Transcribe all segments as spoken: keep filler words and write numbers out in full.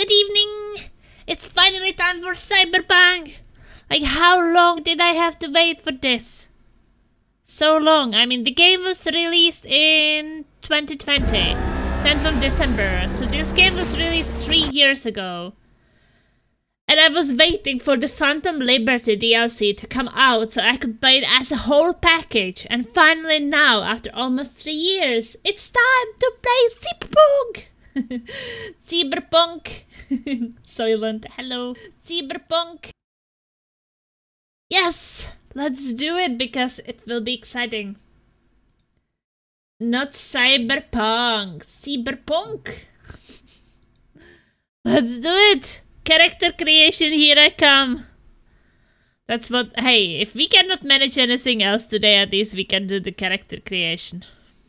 Good evening! It's finally time for Cyberpunk! Like, how long did I have to wait for this? So long. I mean, the game was released in twenty twenty. tenth of December. So this game was released three years ago. And I was waiting for the Phantom Liberty D L C to come out so I could play it as a whole package. And finally now, after almost three years, it's time to play Cyberpunk! Cyberpunk! Soylent, hello. Cyberpunk! Yes! Let's do it because it will be exciting. Not Cyberpunk. Cyberpunk! Let's do it! Character creation, here I come. That's what... Hey, if we cannot manage anything else today, at least we can do the character creation.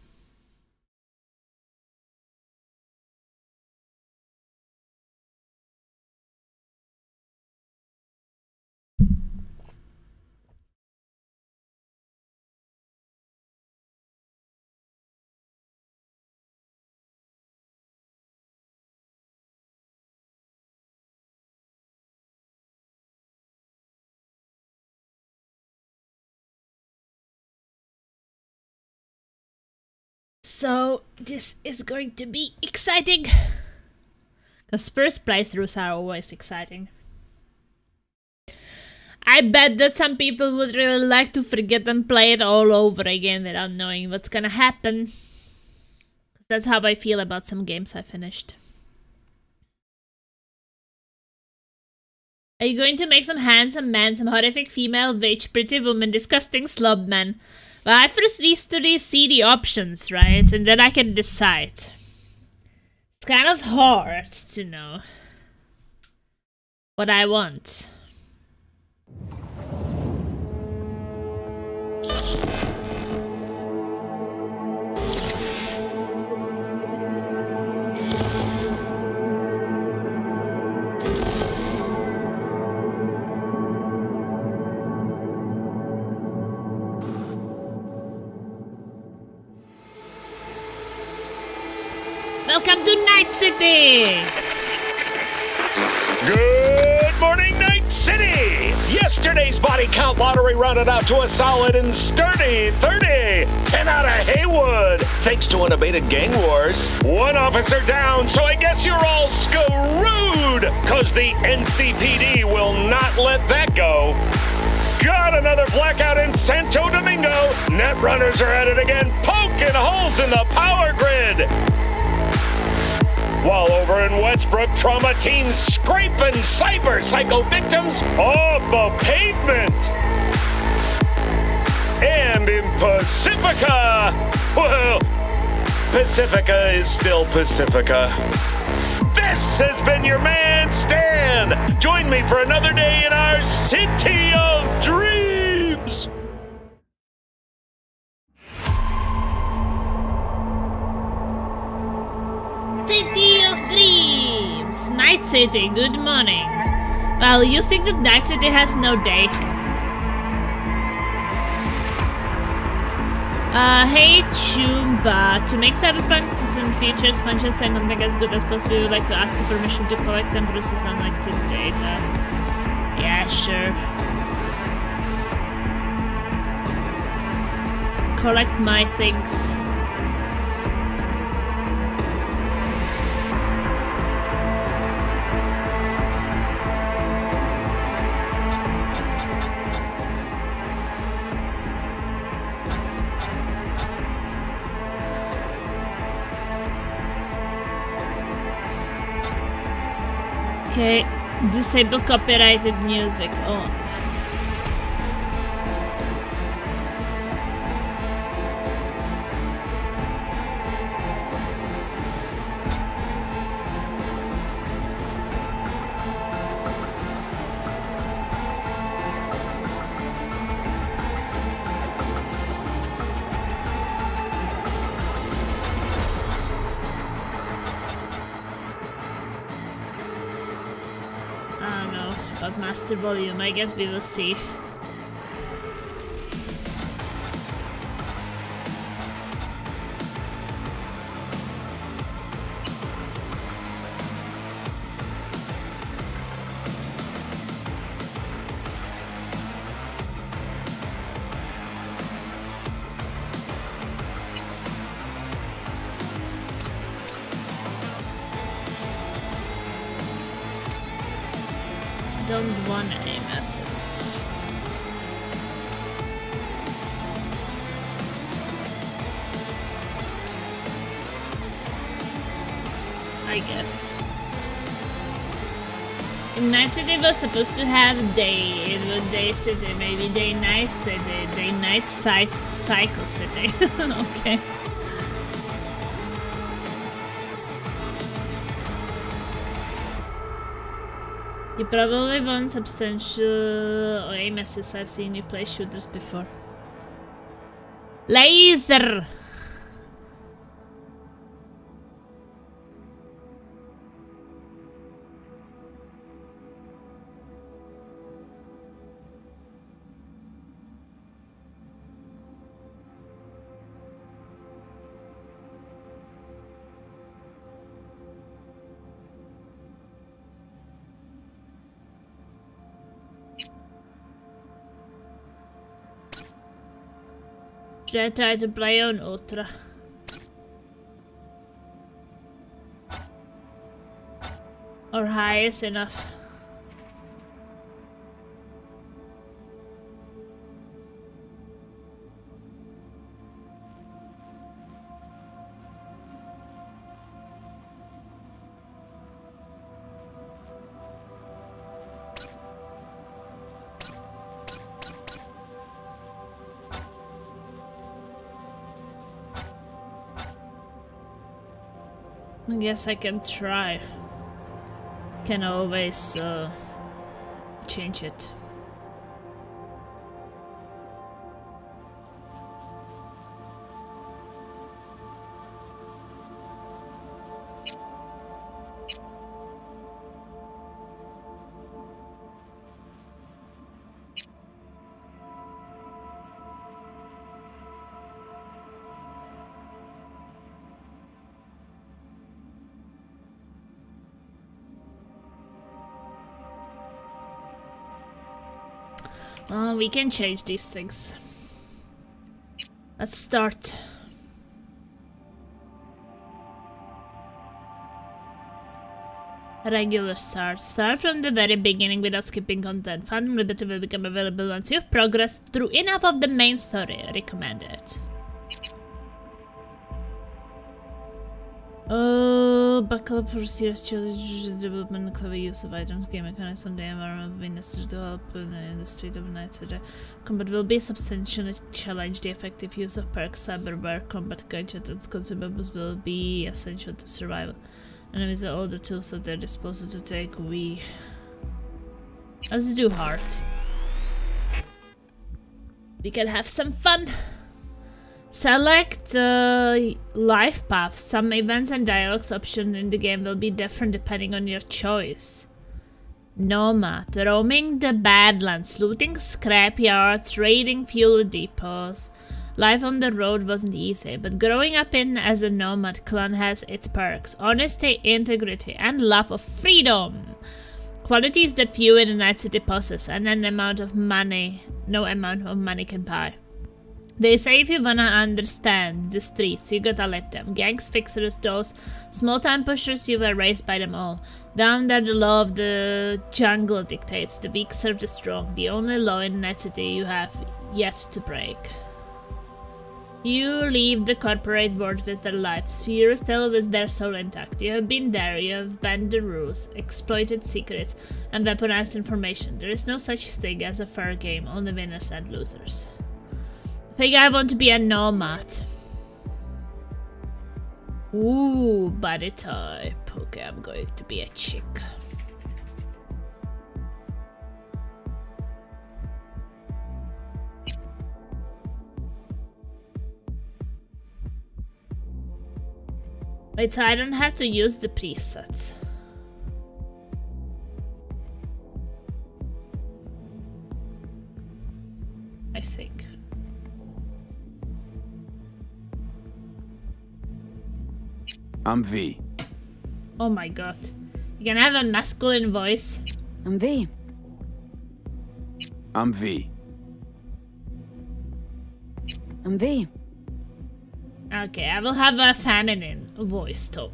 So, this is going to be exciting. Because first playthroughs are always exciting. I bet that some people would really like to forget and play it all over again without knowing what's gonna happen. Because that's how I feel about some games I finished. Are you going to make some handsome man, some horrific female, witch, pretty woman, disgusting slob man? Well, I first need to see the options, right? And then I can decide. It's kind of hard to know what I want. Welcome to Night City! Good morning, Night City! Yesterday's body count lottery rounded out to a solid and sturdy thirty. ten out of Haywood, thanks to unabated gang wars. One officer down, so I guess you're all screwed, cause the N C P D will not let that go. Got another blackout in Santo Domingo. Netrunners are at it again, poking holes in the power grid. While over in Westbrook, trauma teens scraping cyber psycho victims off the pavement. And in Pacifica, well, Pacifica is still Pacifica. This has been your man, Stan. Join me for another day in our City of Dreams. City of Dreams! Night City, good morning. Well, you think that Night City has no day? Uh, hey Chumba, to make Cyberpunk and future expansions and content as good as possible, we would like to ask you permission to collect and process unlicensed data. Yeah, sure. Collect my things. Okay, disable copyrighted music on. Master volume, I guess we will see. Don't want aim assist. I guess. If Night City was supposed to have day, it was Day City, maybe Day Night City, Day Night Cycle City. Okay. You probably want substantial aim assist. I've seen you play shooters before. Laser! Should I try to play on Ultra? Or high is enough? I guess I can try. Can always uh, change it. Uh, we can change these things. Let's start. Regular start. Start from the very beginning without skipping content. Phantom Liberty will become available once you've progressed through enough of the main story. Recommended. Oh, buckle up for serious challenges, development, clever use of items, game mechanics on the environment will be necessary to help in the industry of Night City. Combat will be substantially challenge the effective use of perks, cyberware, combat gadgets and consumables will be essential to survival. Enemies are all the tools at their disposal to take. We let's do hard. We can have some fun. Select uh, life path. Some events and dialogues options in the game will be different depending on your choice. Nomad. Roaming the Badlands. Looting scrap yards. Raiding fuel depots. Life on the road wasn't easy, but growing up in as a nomad clan has its perks. Honesty, integrity, and love of freedom. Qualities that few in the Night City possess, and an amount of money, no amount of money can buy. They say if you wanna understand the streets, you gotta live them. Gangs, fixers, those small-time pushers, you were raised by them all. Down there the law of the jungle dictates, the weak serve the strong. The only law in Night City you have yet to break. You leave the corporate world with their lives, fear still with their soul intact. You have been there, you have bent the rules, exploited secrets, and weaponized information. There is no such thing as a fair game, only winners and losers. I think I want to be a nomad. Ooh, body type. Okay, I'm going to be a chick. Wait, so I don't have to use the presets. I think. I'm V. Oh my god. You can have a masculine voice. I'm V. I'm V. I'm V. Okay, I will have a feminine voice too.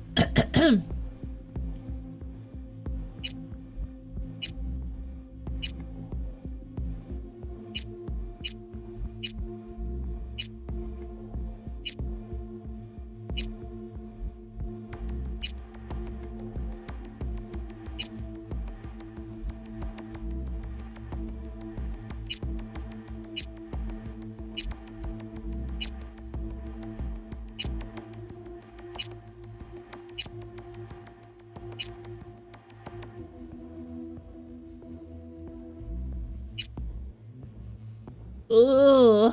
Ooh.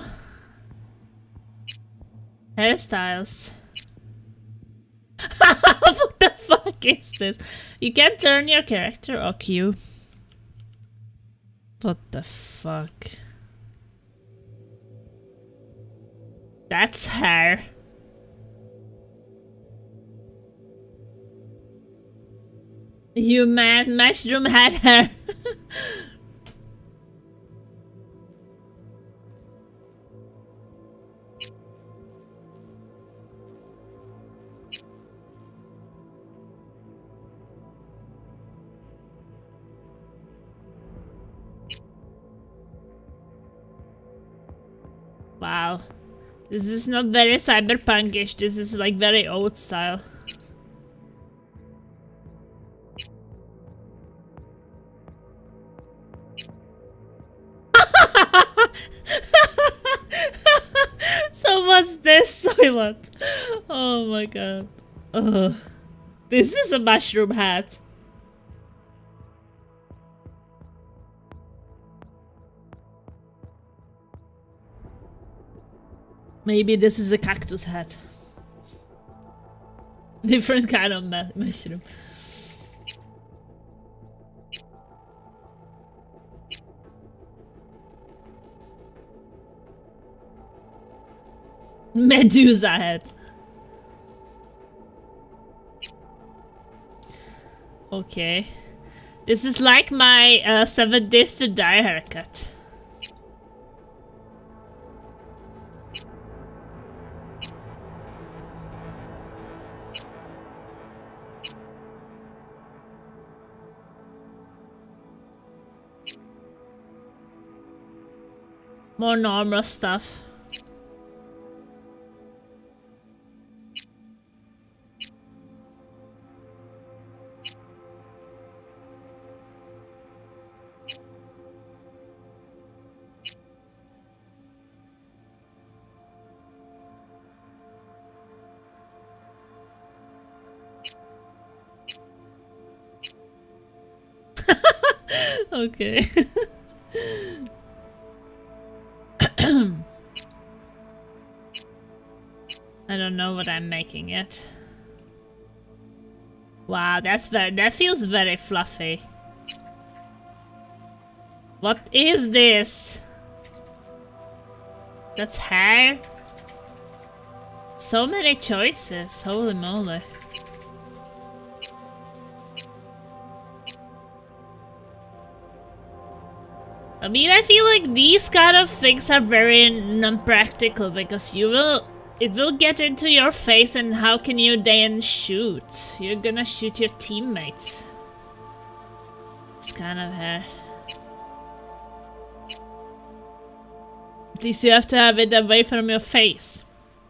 Hairstyles. What the fuck is this? You can turn your character or Q. What the fuck? That's hair. You mad mushroom had hair. Wow. This is not very cyberpunkish, this is like very old style. So what's this, Soylent? Oh my god. Ugh. This is a mushroom hat. Maybe this is a cactus hat. Different kind of ma mushroom. Medusa hat. Okay. This is like my uh, seven days to die haircut. More normal stuff. Okay. I don't know what I'm making yet. Wow, that's very, that feels very fluffy. What is this? That's hair? So many choices, holy moly. I mean, I feel like these kind of things are very non-practical because you will, it will get into your face, and how can you then shoot? You're gonna shoot your teammates. This kind of hair. At least you have to have it away from your face.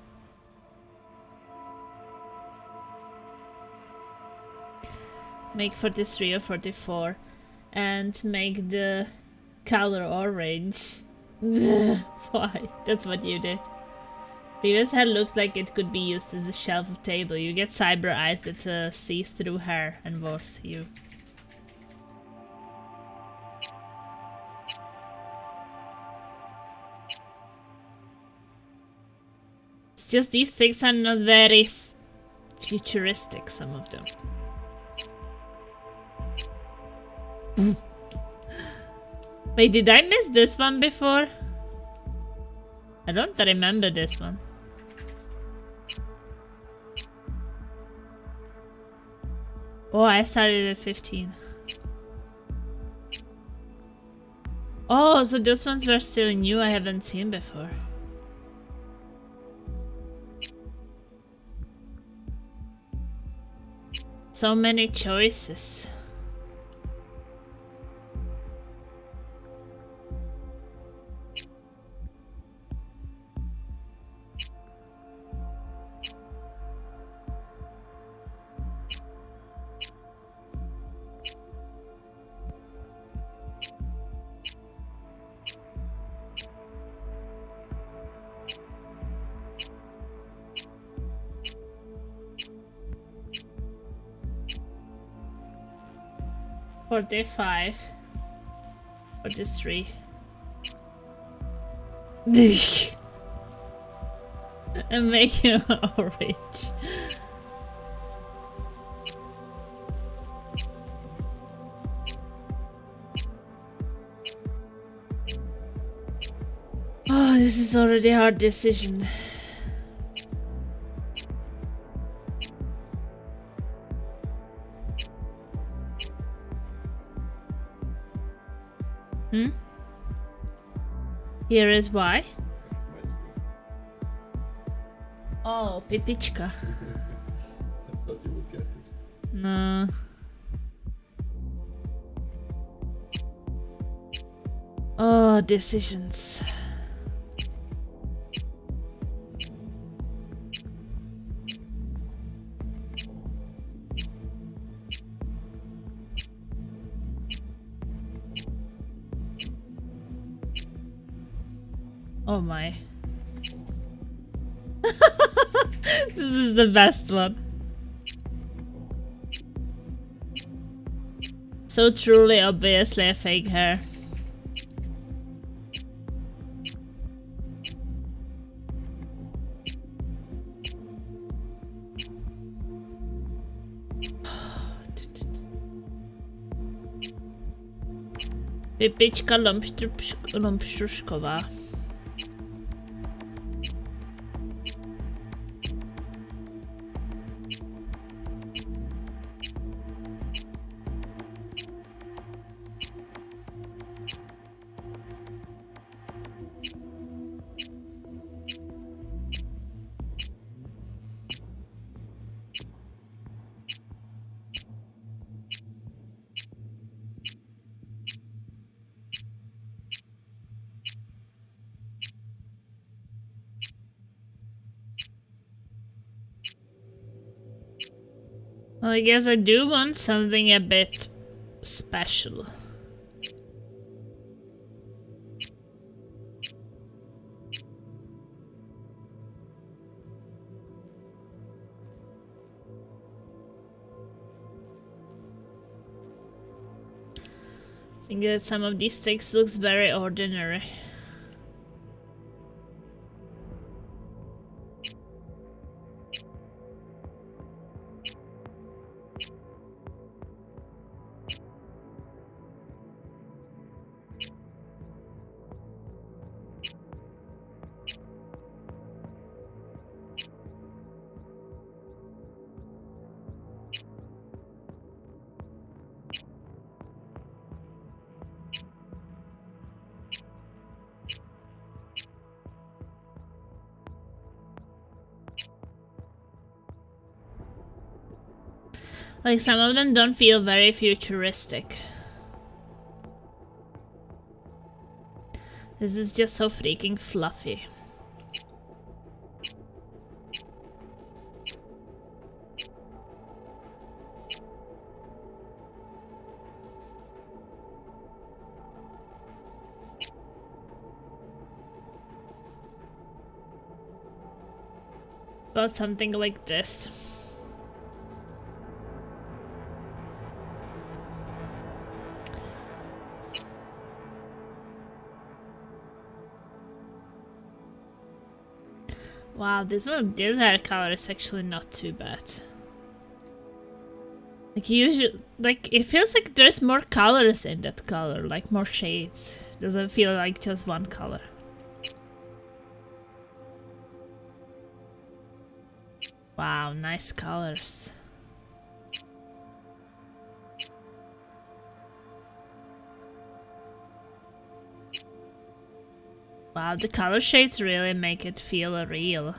Make forty-three or forty-four and make the color orange. Why? That's what you did. Previous hair looked like it could be used as a shelf of table. You get cyber eyes that uh, see through hair and worse you. It's just these things are not very futuristic, some of them. Wait, did I miss this one before? I don't remember this one. Oh, I started at fifteen. Oh, so those ones were still new, I haven't seen before. So many choices. forty-five, forty-three. And make him orange. Oh, this is already a hard decision. Hmm? Here is why. Oh, Pipichka. I thought you would get it. No. Oh, decisions. Oh my. This is the best one. So truly obviously a fake hair. Pipička Lumpštrušková. Well, I guess I do want something a bit special. I think that some of these things looks very ordinary. Like, some of them don't feel very futuristic. This is just so freaking fluffy. About something like this. Wow, this one, this hair color is actually not too bad. Like usually, like it feels like there's more colors in that color, like more shades. Doesn't feel like just one color. Wow, nice colors. Wow, the color shades really make it feel real.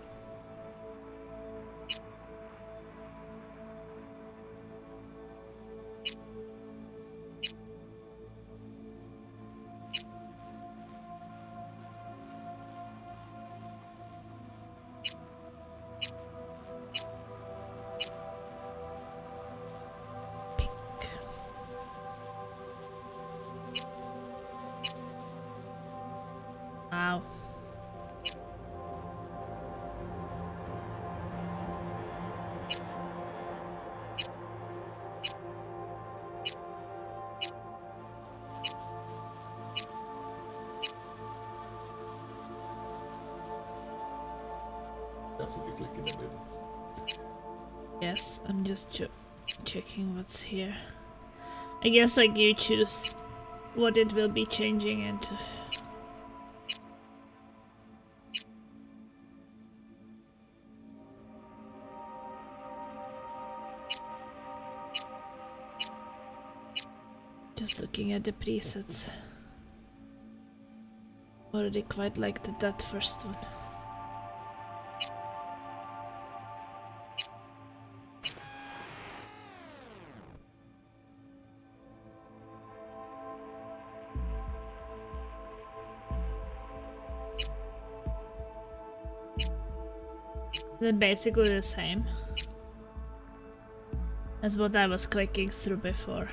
Wow. därför vi fick lägga den bilden. Yes, I'm just ch checking what's here. I guess like you choose what it will be changing into. Just looking at the presets. Already quite liked that first one. They're basically the same as what I was clicking through before.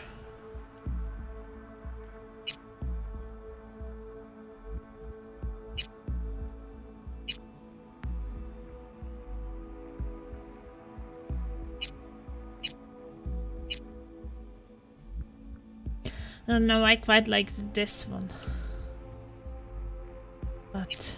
I don't know, I quite like this one. But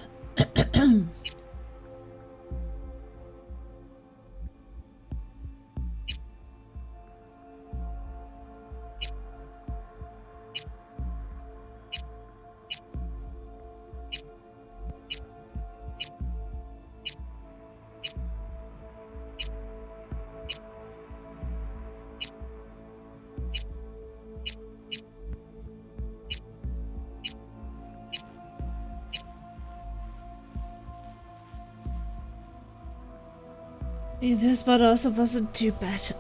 this part also wasn't too bad.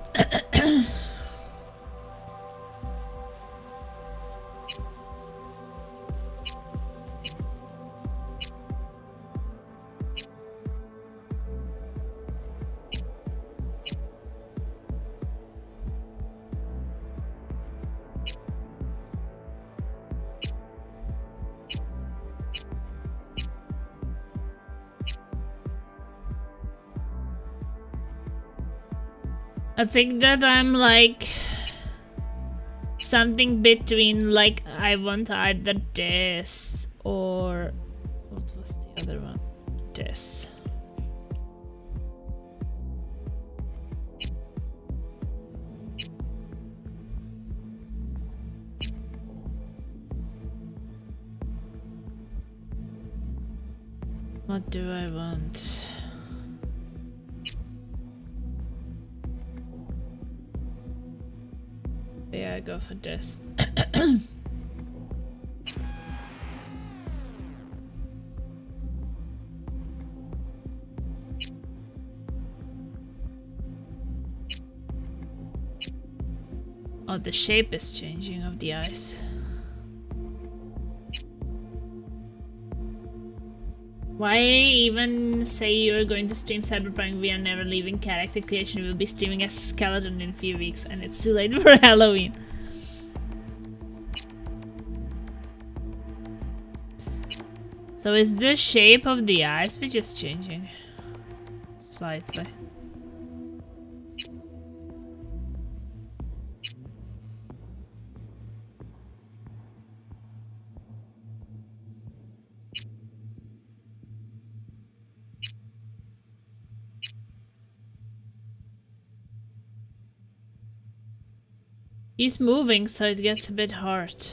I think that I'm like something between like I want either this or what was the other one? This. What do I want? Yeah, I go for this. Oh, the shape is changing of the eyes. Why even say you're going to stream Cyberpunk via Never Leaving character creation? We'll be streaming as Skeleton in a few weeks and it's too late for Halloween. So is the shape of the eyes just changing? Slightly. He's moving, so it gets a bit hard.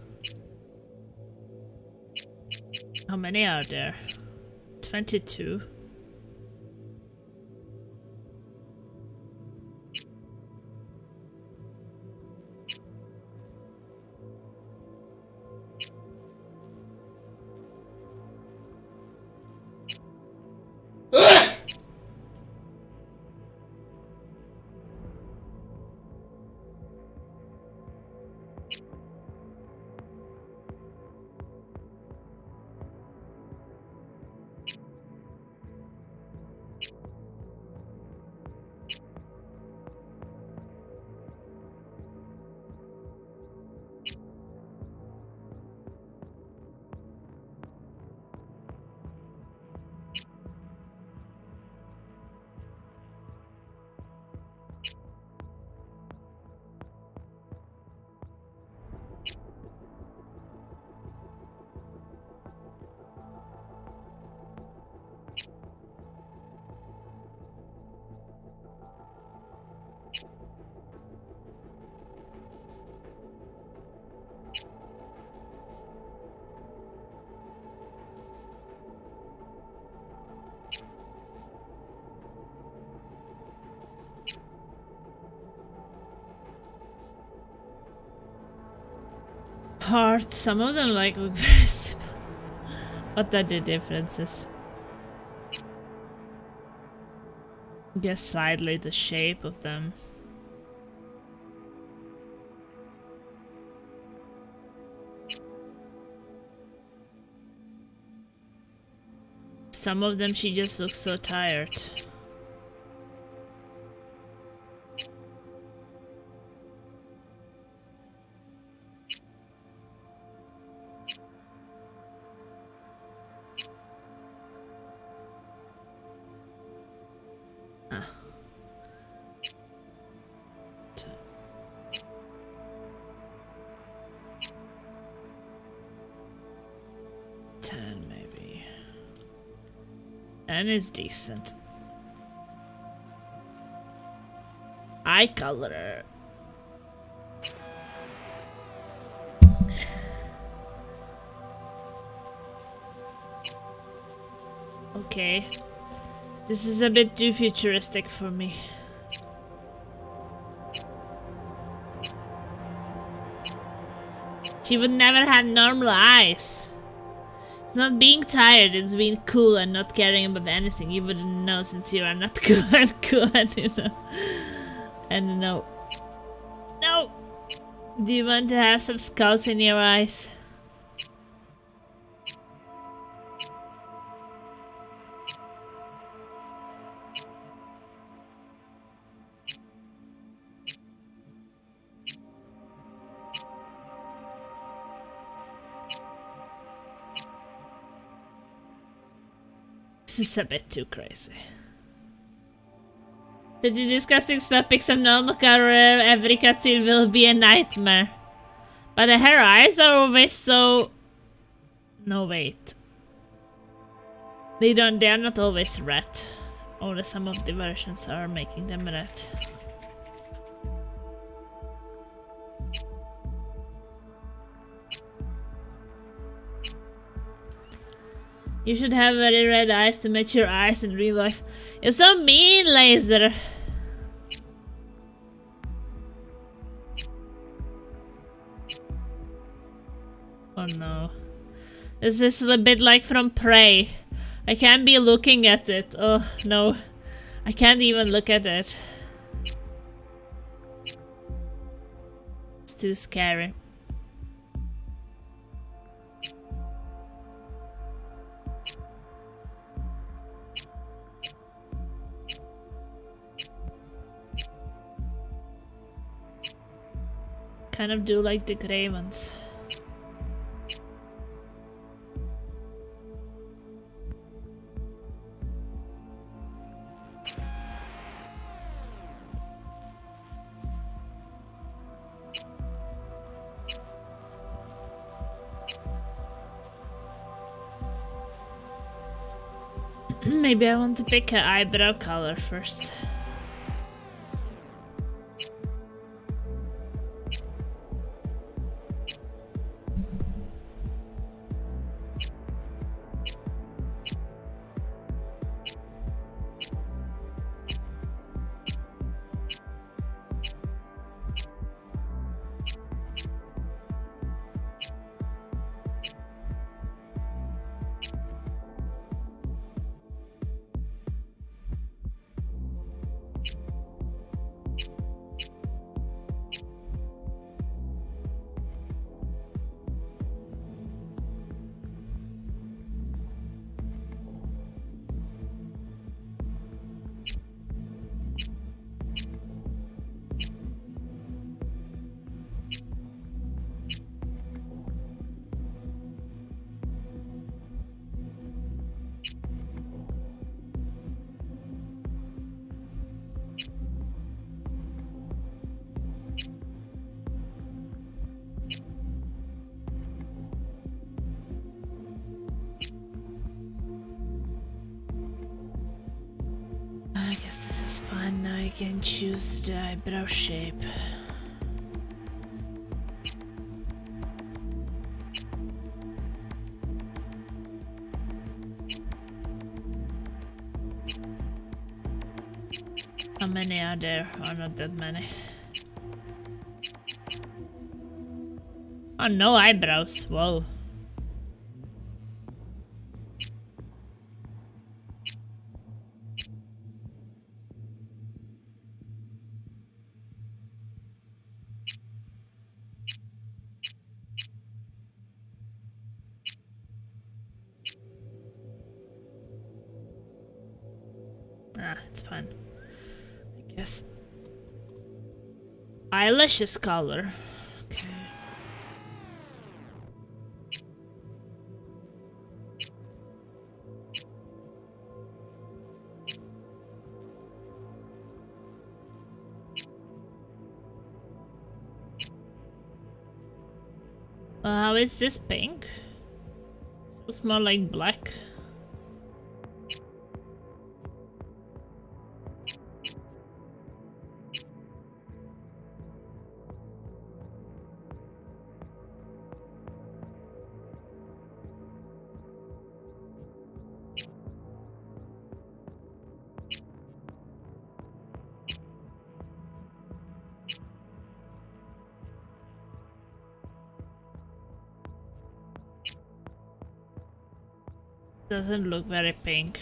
How many are there? twenty-two. hard. Some of them like look very simple. What are the differences? Guess slightly the shape of them. Some of them she just looks so tired. ten maybe. And it's decent. Eye color. Okay. This is a bit too futuristic for me. She would never have normal eyes. It's not being tired, it's being cool and not caring about anything. You wouldn't know since you are not cool and cool and you know. And no. No! Do you want to have some skulls in your eyes? This is a bit too crazy. Pretty disgusting stuff. Pick some normal color. Every cutscene will be a nightmare. But her eyes are always so... No, wait. They don't. They are not always red. Only some of the versions are making them red. You should have very red eyes to match your eyes in real life. You're so mean, Laser. Oh no. This is a bit like from Prey. I can't be looking at it. Oh no. I can't even look at it. It's too scary. Kind of do like the grey ones. Maybe I want to pick an eyebrow color first. I guess this is fine. Now I can choose the eyebrow shape. How many are there? Or not that many. Oh, no eyebrows. Whoa. Ah, it's fine. I guess. Eyelashes color. Okay. Uh, how is this pink? It's more like black. Doesn't look very pink.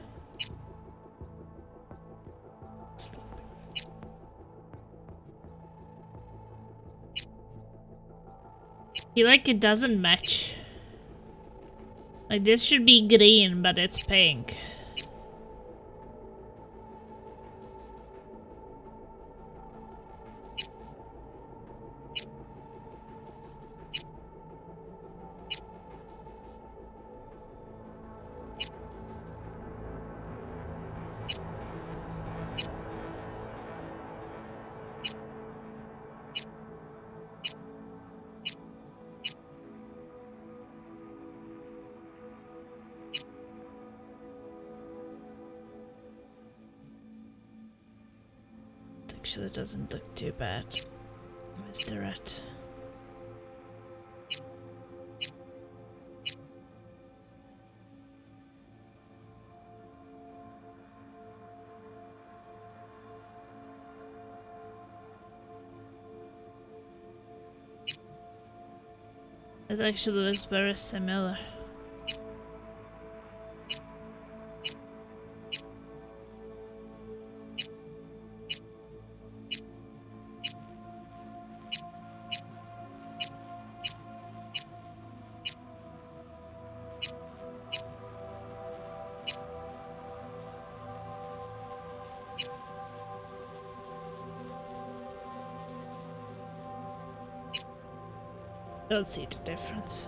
I feel like it doesn't match. Like this should be green, but it's pink. Actually, it doesn't look too bad. Where's the rat? It actually looks very similar. Don't see the difference.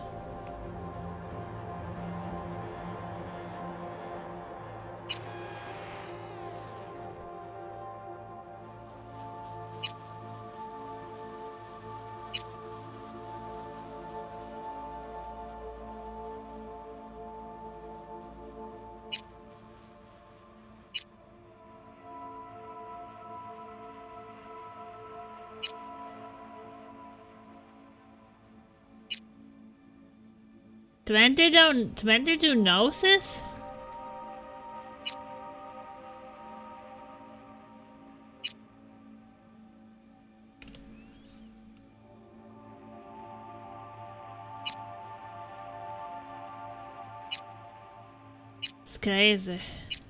Twenty-two, twenty-two noses? It's crazy.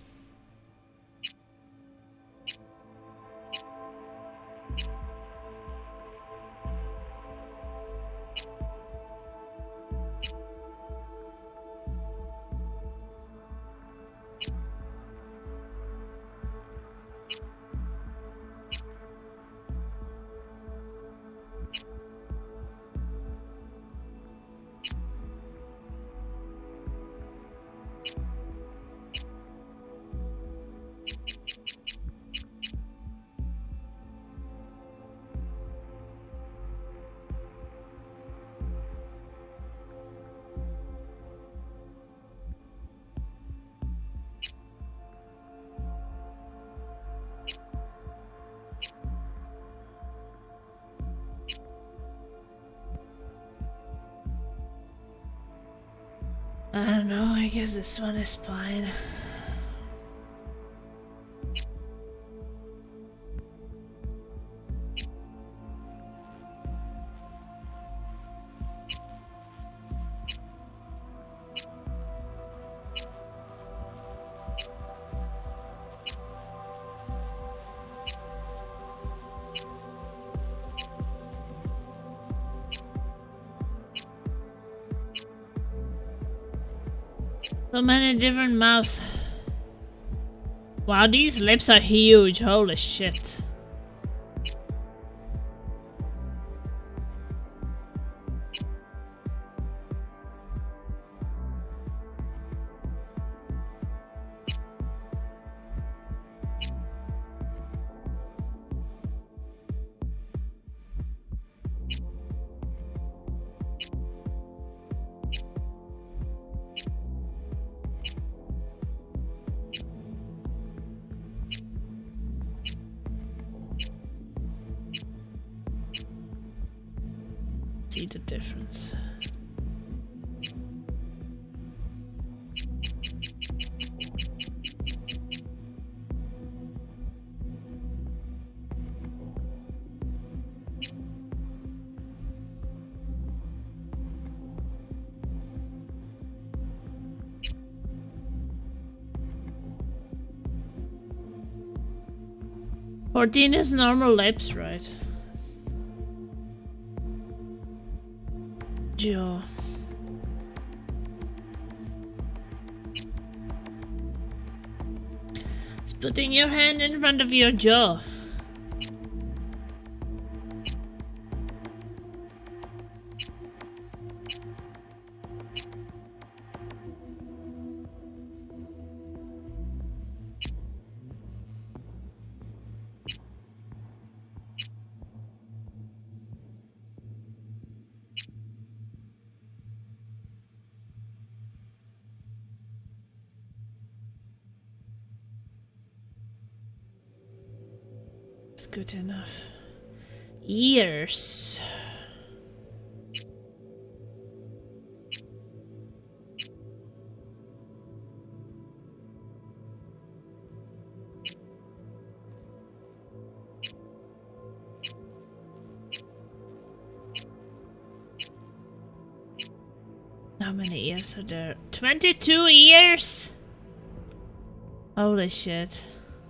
I don't know, I guess this one is fine. So many different mouths. Wow, these lips are huge. Holy shit. See the difference. fourteen is normal lips, right? Jaw. It's putting your hand in front of your jaw. Good enough. Ears. How many ears are there? twenty-two ears? Holy shit.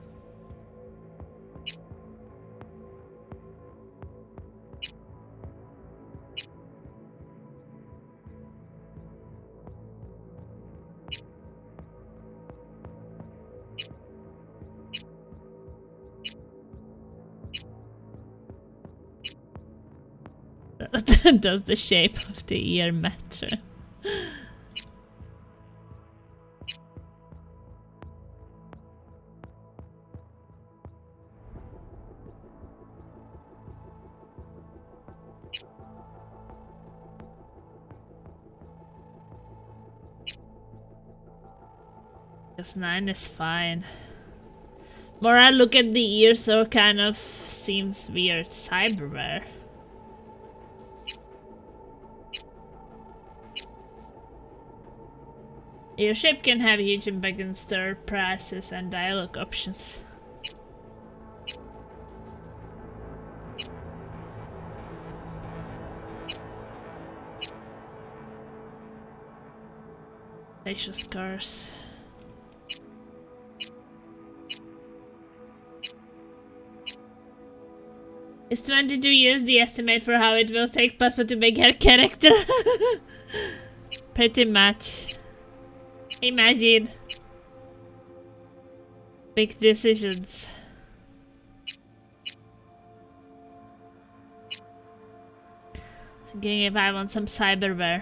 Does the shape of the ear matter? Guess nine is fine. More I look at the ears, so kind of seems weird. Cyberware. Your shape can have a huge impact on stir prices and dialogue options. Facial scars. Is twenty-two years the estimate for how it will take Plasma to make her character? Pretty much. Imagine. Big decisions. Thinking if I want some cyberware.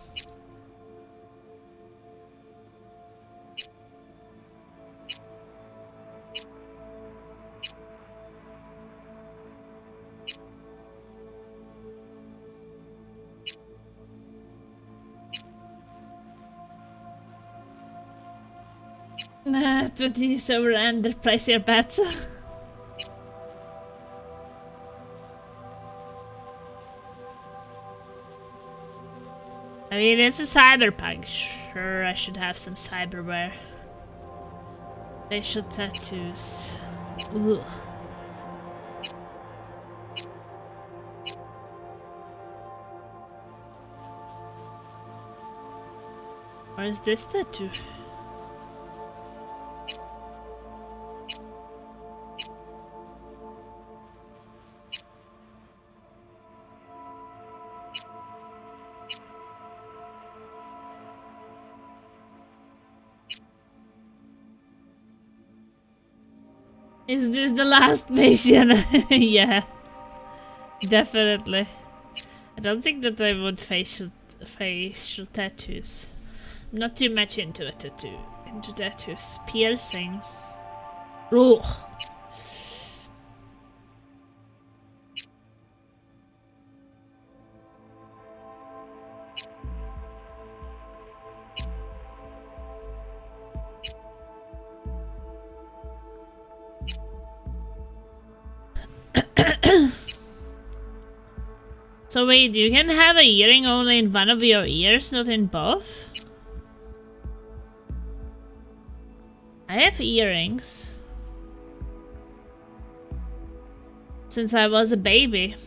Nah, twenty is over and price your bets. I mean, it's a cyberpunk. Sure, I should have some cyberware. Facial tattoos. Ugh. Where is this tattoo? Is this the last mission? Yeah. Definitely. I don't think that I would facial facial tattoos. I'm not too much into a tattoo. Into tattoos. Piercing. Ugh. So wait, you can have a earring only in one of your ears, not in both? I have earrings. Since I was a baby.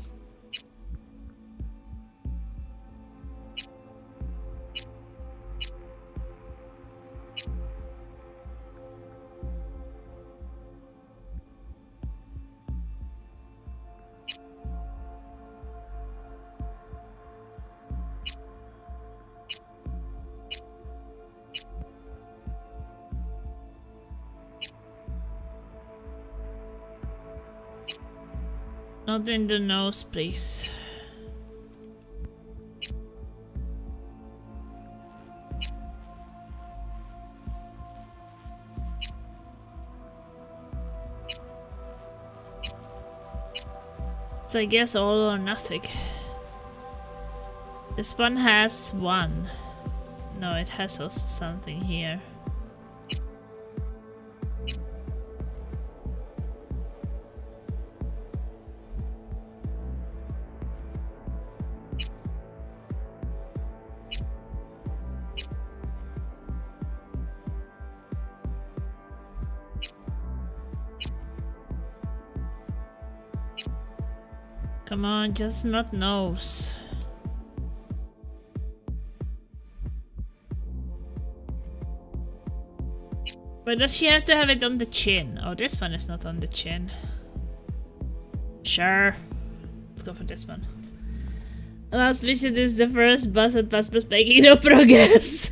Not in the nose, please. So I guess all or nothing. This one has one. No, it has also something here. Come on, just not nose. But does she have to have it on the chin? Oh, this one is not on the chin. Sure. Let's go for this one. Last mission is the first bus and bus was making no progress.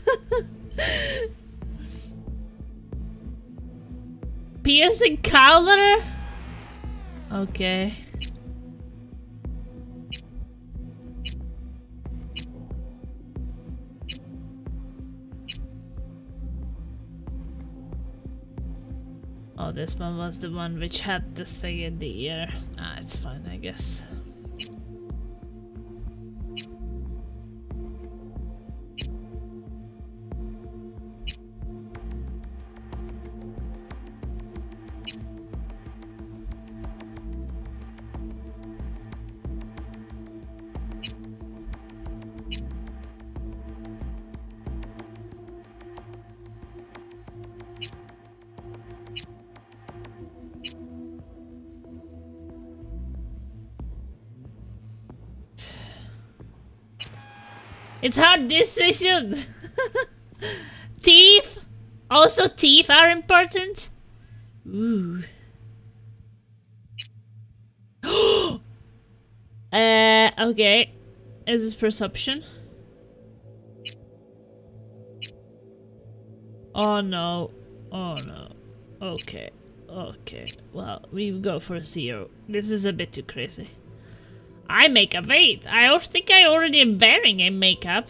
Piercing collar? Okay. Oh, this one was the one which had the thing in the ear. Ah, it's fine, I guess. It's hard decision. Teeth. Also, teeth are important. Ooh. uh. Okay. Is this perception? Oh no. Oh no. Okay. Okay. Well, we go for zero. This is a bit too crazy. Eye makeup. Wait, I think I already am wearing a makeup.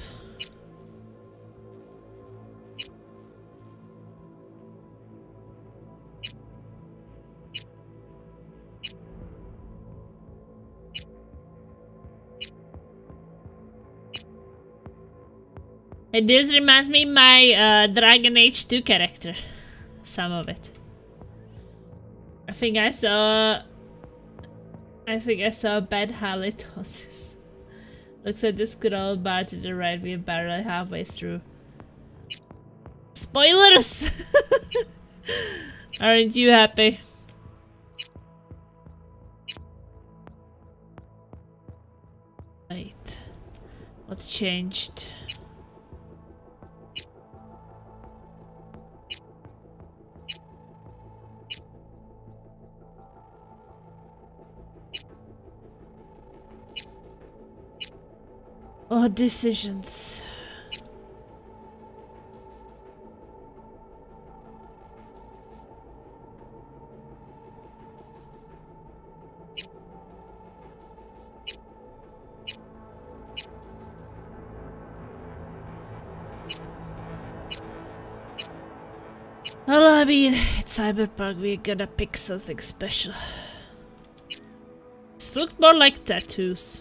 And this reminds me of my uh, Dragon Age two character. Some of it. I think I saw... I think I saw bad halitosis. Looks at the scroll bar to the right, we're barely halfway through. Spoilers! Aren't you happy? Wait. What changed? Oh, decisions. Well, I mean, it's Cyberpunk, we're gonna pick something special. This looked more like tattoos.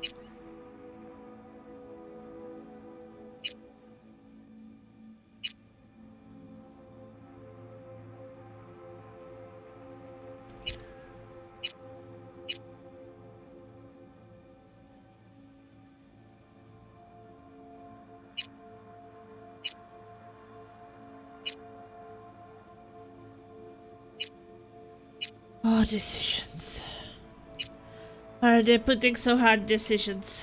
Oh, decisions. Why are they putting so hard decisions?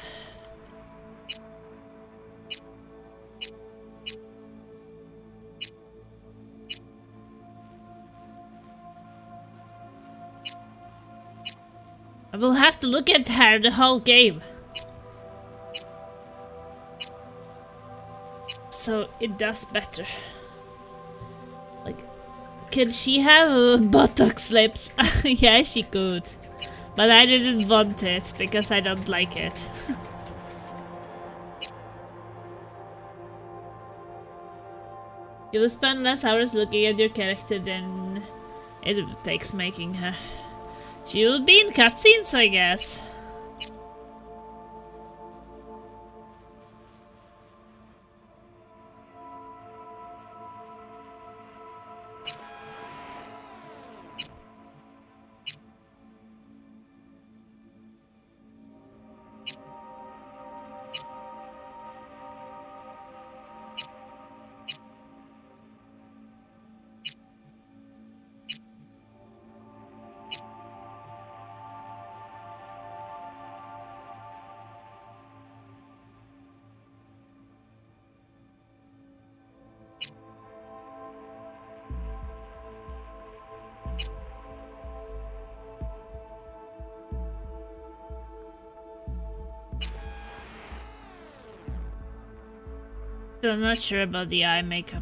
I will have to look at her the whole game. So it does better. Like, can she have uh, Botox lips? Yeah, she could. But I didn't want it because I don't like it. You will spend less hours looking at your character than it takes making her. She will be in cutscenes, I guess. I'm not sure about the eye makeup.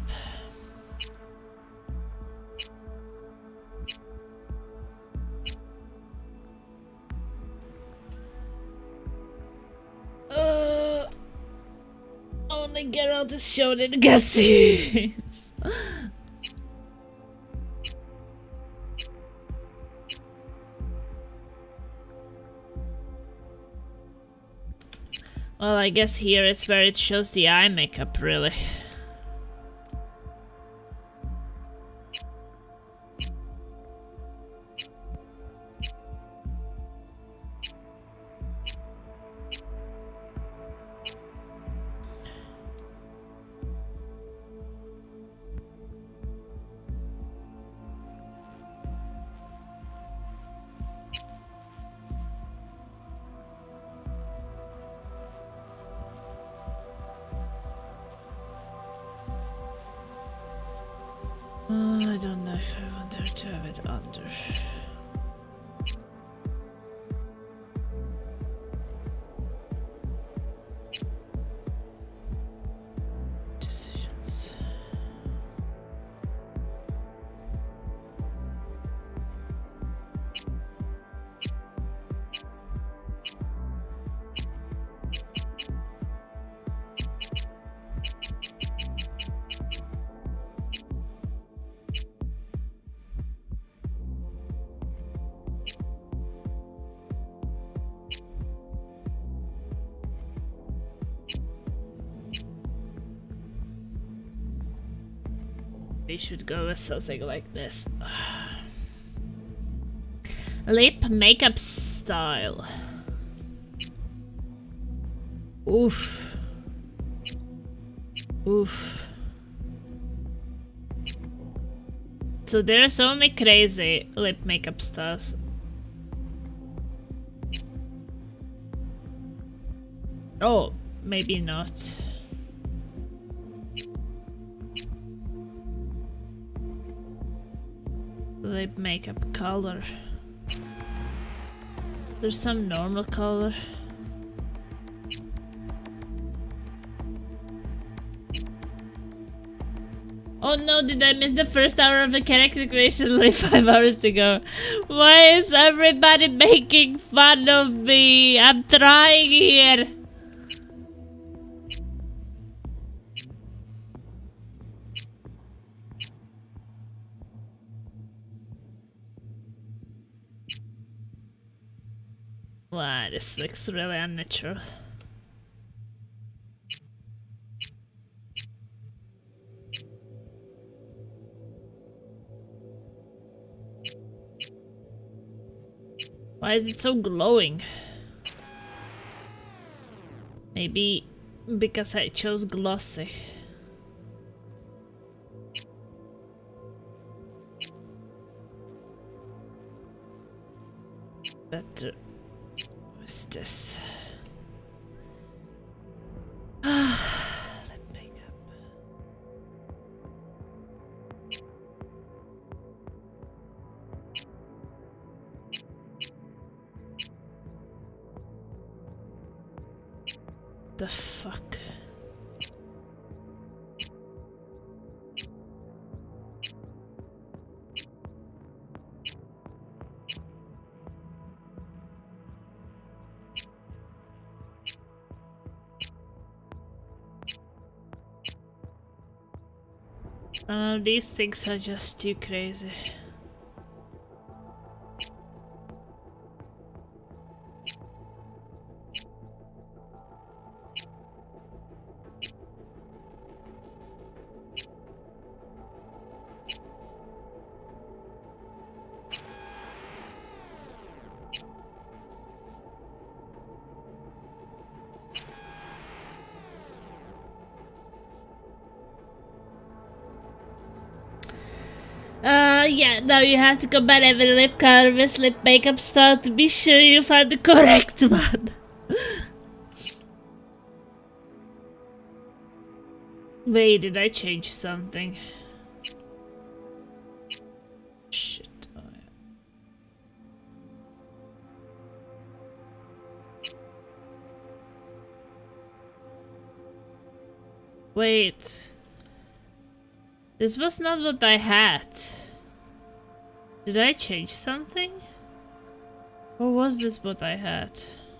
Uh, only Geralt is shown in cutscenes. Well, I guess here is where it shows the eye makeup, really. Oh, I don't know if I want her to have it under. Decisions. We should go with something like this. Lip makeup style. Oof. Oof. So there's only crazy lip makeup styles. Oh, maybe not. Lip makeup color. There's some normal color. Oh no, did I miss the first hour of the character creation? Only five hours to go. Why is everybody making fun of me? I'm trying here. Wow, this looks really unnatural. Why is it so glowing? Maybe because I chose glossy. But uh, what's this? Lip makeup. The fuck? Some of these things are just too crazy. Uh, yeah, now you have to combine every lip color with lip makeup style to be sure you find the correct one. Wait, did I change something? Shit. Oh, yeah. Wait. This was not what I had. Did I change something? Or was this what I had?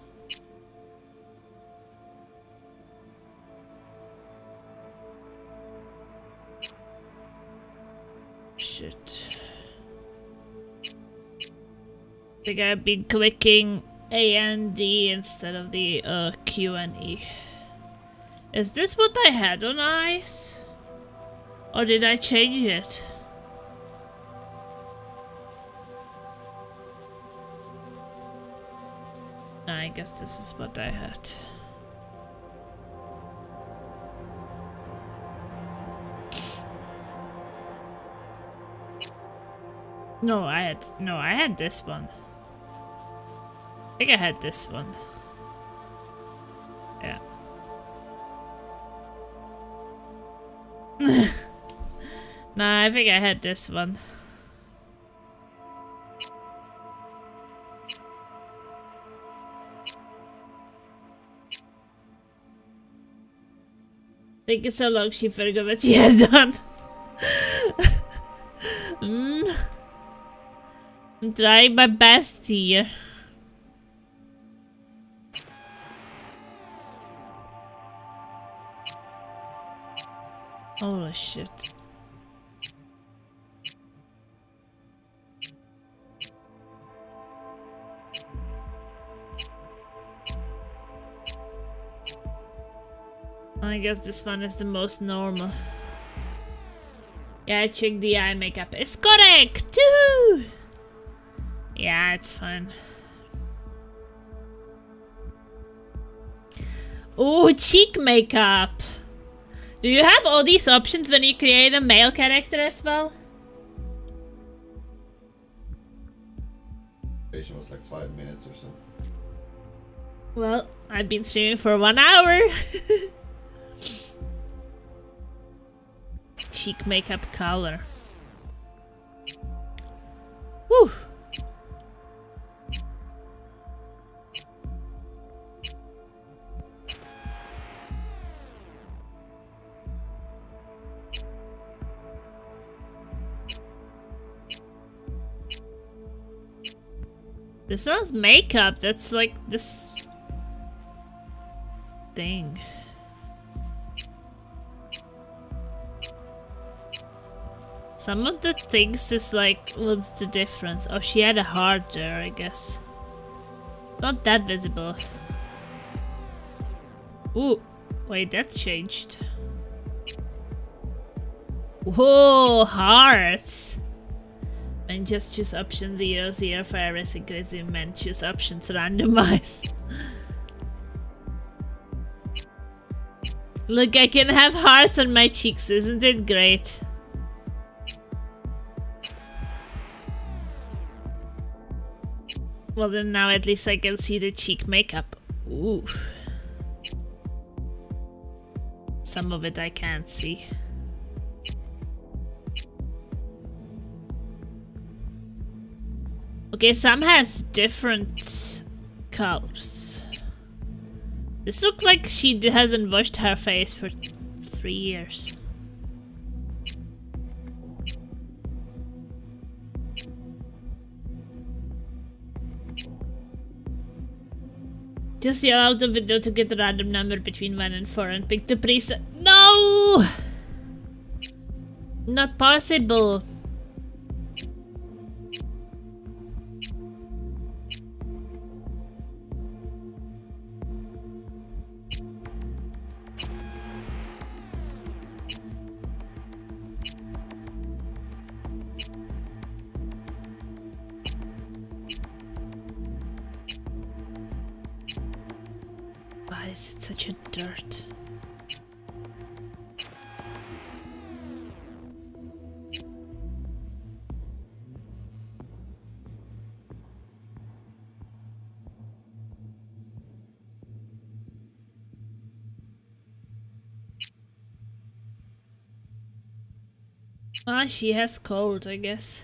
Shit. I think I've been clicking A and D instead of the uh, Q and E. Is this what I had on eyes? Or did I change it? I guess this is what I had. No, I had no, I had this one. I think I had this one. Yeah. Nah, I think I had this one. Thank you so long, she forgot what she had done. mm. I'm trying my best here. Holy shit. I guess this one is the most normal. Yeah, I checked the eye makeup. It's correct! Too. Yeah, it's fine. Oh, cheek makeup! Do you have all these options when you create a male character as well? Patient was like five minutes or something. Well, I've been streaming for one hour. Cheek makeup color. Woo! This sounds makeup. That's like this thing. Some of the things is like, what's the difference? Oh, she had a heart there, I guess. It's not that visible. Ooh, wait, that changed. Whoa, hearts! And just choose option zero zero for every single zoom and choose options randomize. Look, I can have hearts on my cheeks, isn't it great? Well then now at least I can see the cheek makeup. Ooh. Some of it I can't see. Okay, some has different colors. This looks like she hasn't washed her face for three years. Just yell out the window to get a random number between one and four and pick the preset. No! Not possible. Why is it such a dirt? Ah, she has cold, I guess.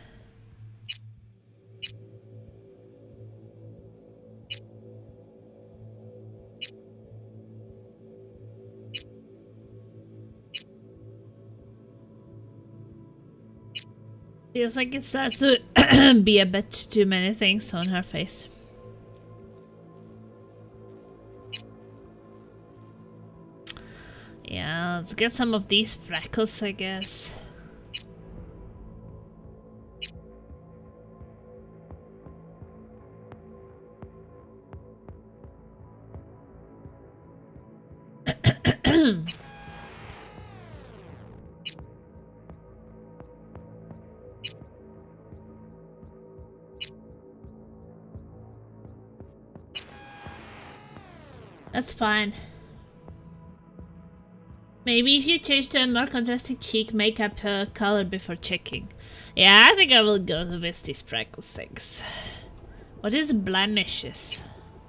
Feels like it starts to be a bit too many things on her face. Yeah, let's get some of these freckles, I guess. That's fine. Maybe if you change to a more contrasting cheek makeup uh, color before checking. Yeah, I think I will go with these freckle things. What is blemishes?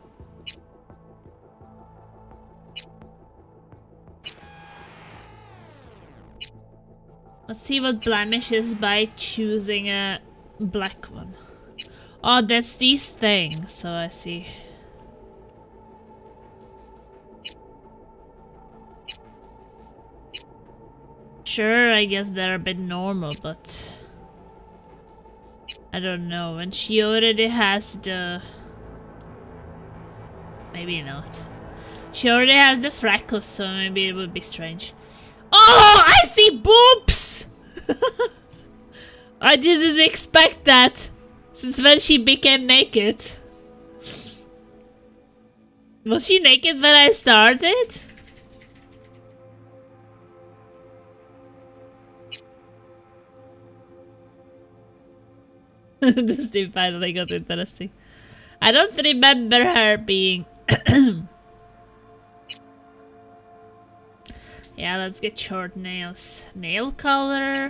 Let's see what blemish is by choosing a black one. Oh, that's these things, so I see. Sure, I guess they're a bit normal, but I don't know. And she already has the... Maybe not. She already has the freckles, so maybe it would be strange. Oh, I see boobs! I didn't expect that since when she became naked. Was she naked when I started? This thing finally got interesting. I don't remember her being... Yeah, let's get short nails. Nail color.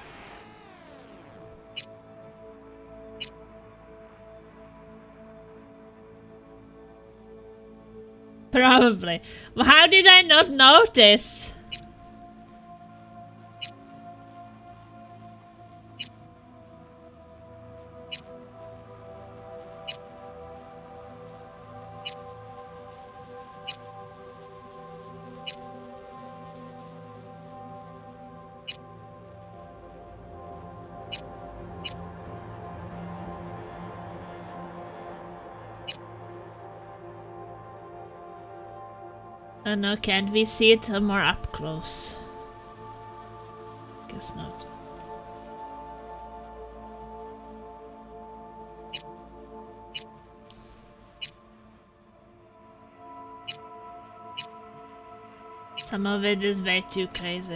Probably. Well, how did I not notice? Oh no, can't we see it more up close? Guess not. Some of it is way too crazy.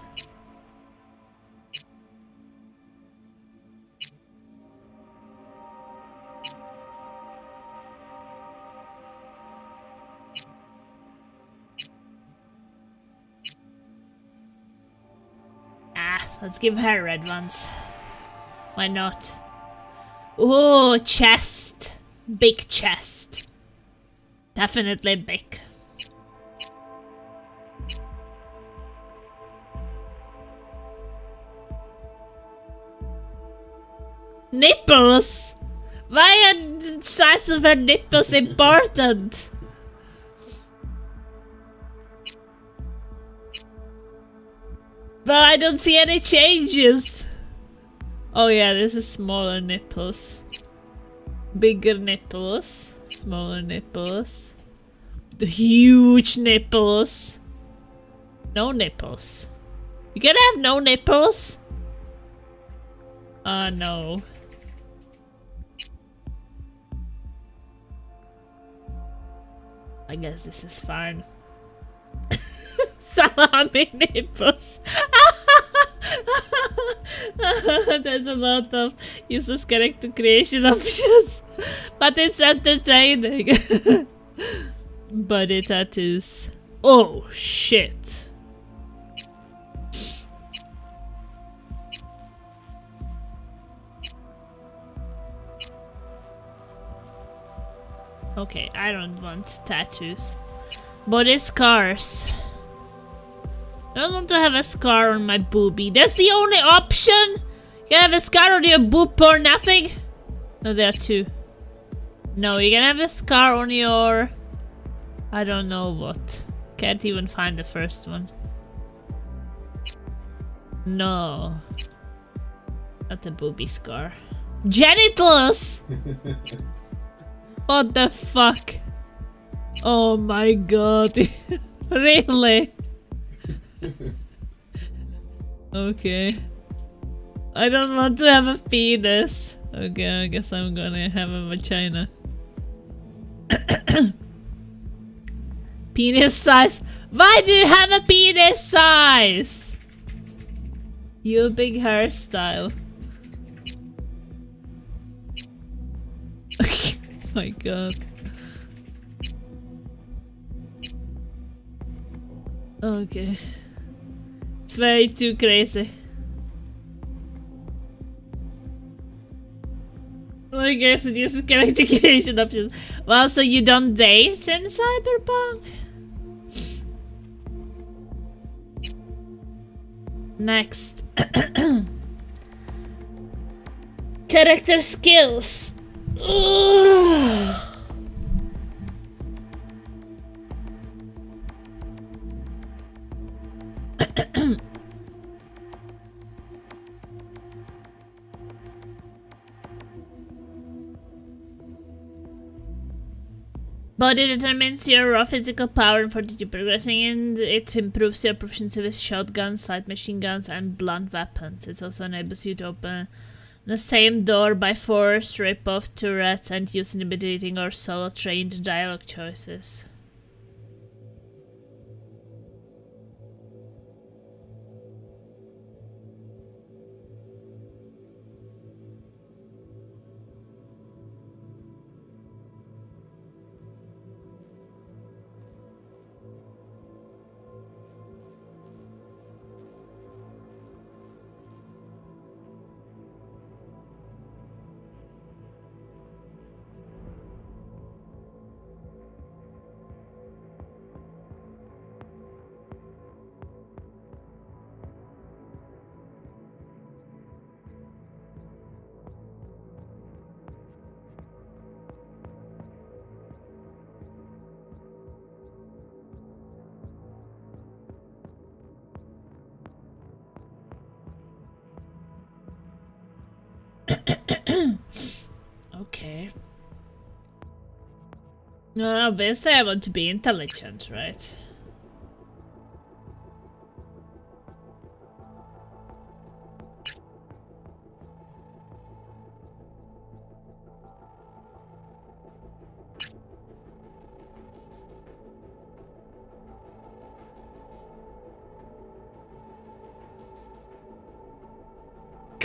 Ah, let's give her red ones. Why not? Oh, chest. Big chest. Definitely big. Nipples? Why are the size of her nipples important? But I don't see any changes. Oh yeah, this is smaller nipples. Bigger nipples. Smaller nipples. The huge nipples. No nipples. You can have no nipples? Uh, no. I guess this is fine. Salami nipples. There's a lot of useless character creation options, but it's entertaining. Body tattoos. Oh shit. Okay, I don't want tattoos. Body scars. I don't want to have a scar on my boobie. That's the only option? You can have a scar on your boob or nothing? No, there are two. No, you can have a scar on your... I don't know what. Can't even find the first one. No. Not a boobie scar. Genitals! What the fuck? Oh my god. Really? Okay. I don't want to have a penis. Okay, I guess I'm gonna have a vagina. Penis size? Why do you have a penis size? You big hairstyle. Oh my god. Okay. It's way too crazy. I guess it uses character creation options. Well, so you don't date in Cyberpunk? Next. Character skills. Ugh. Body determines your raw physical power and fortitude you're progressing in. It improves your proficiency with shotguns, light machine guns, and blunt weapons. It also enables you to open the same door by force, rip off turrets, and use intimidating or solo trained dialogue choices. Okay. No, obviously I want to be intelligent, right?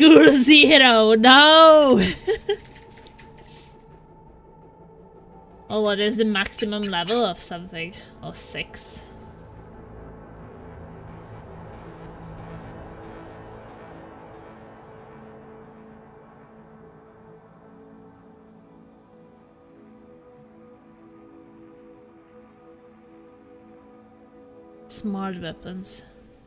Cool zero, no! Oh, what is the maximum level of something? Oh, six. Smart weapons.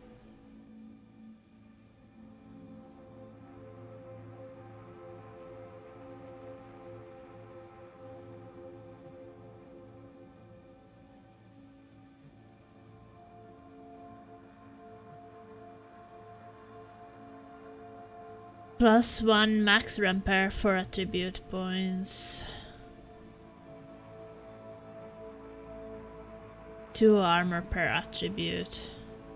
Plus one max repair for attribute points. Two armor per attribute.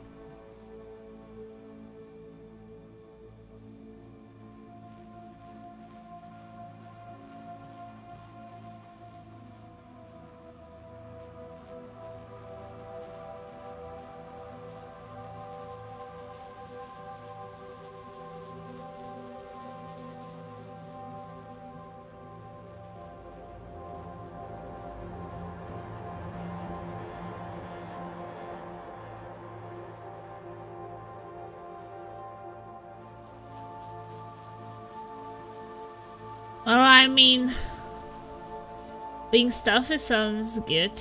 Well, I mean, being stealthy sounds good.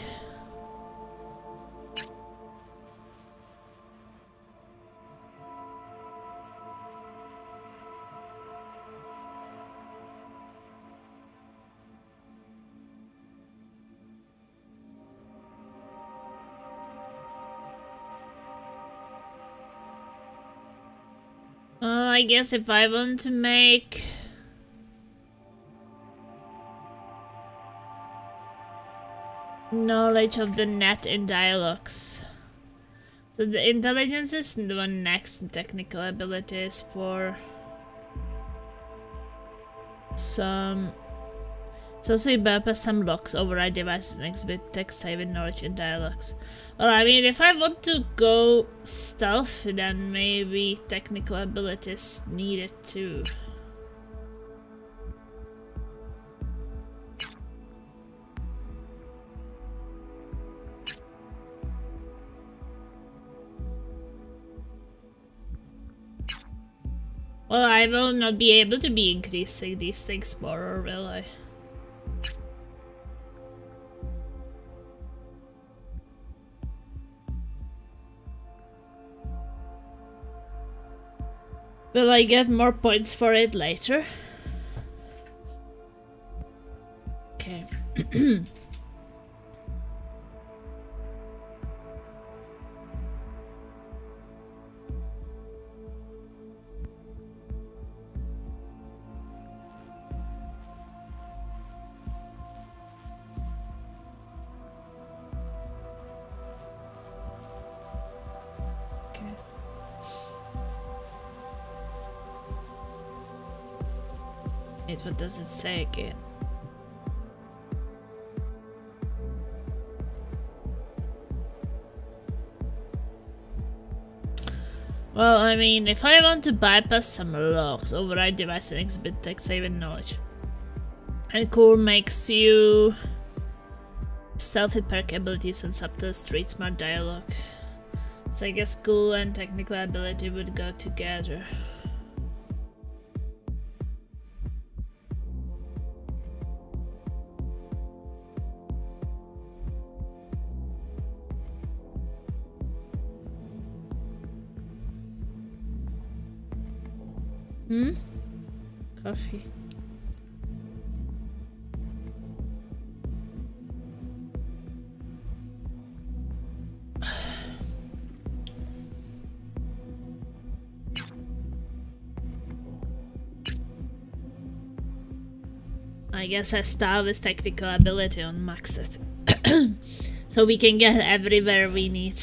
Uh, I guess if I want to make knowledge of the net in dialogues. So the intelligence is the one next, and technical abilities for some. It's also you bypass some locks, override devices, and exhibit text saving knowledge in dialogues. Well, I mean, if I want to go stealth, then maybe technical abilities needed too. Well, I will not be able to be increasing these things more, or will I? Will I get more points for it later? Okay. Wait, what does it say again? Well, I mean, if I want to bypass some locks, override device and exhibit text saving knowledge. And cool makes you stealthy perk abilities and subtle street smart dialogue. So I guess cool and technical ability would go together. Hmm? Coffee. I guess I start with technical ability on max it. So we can get everywhere we need.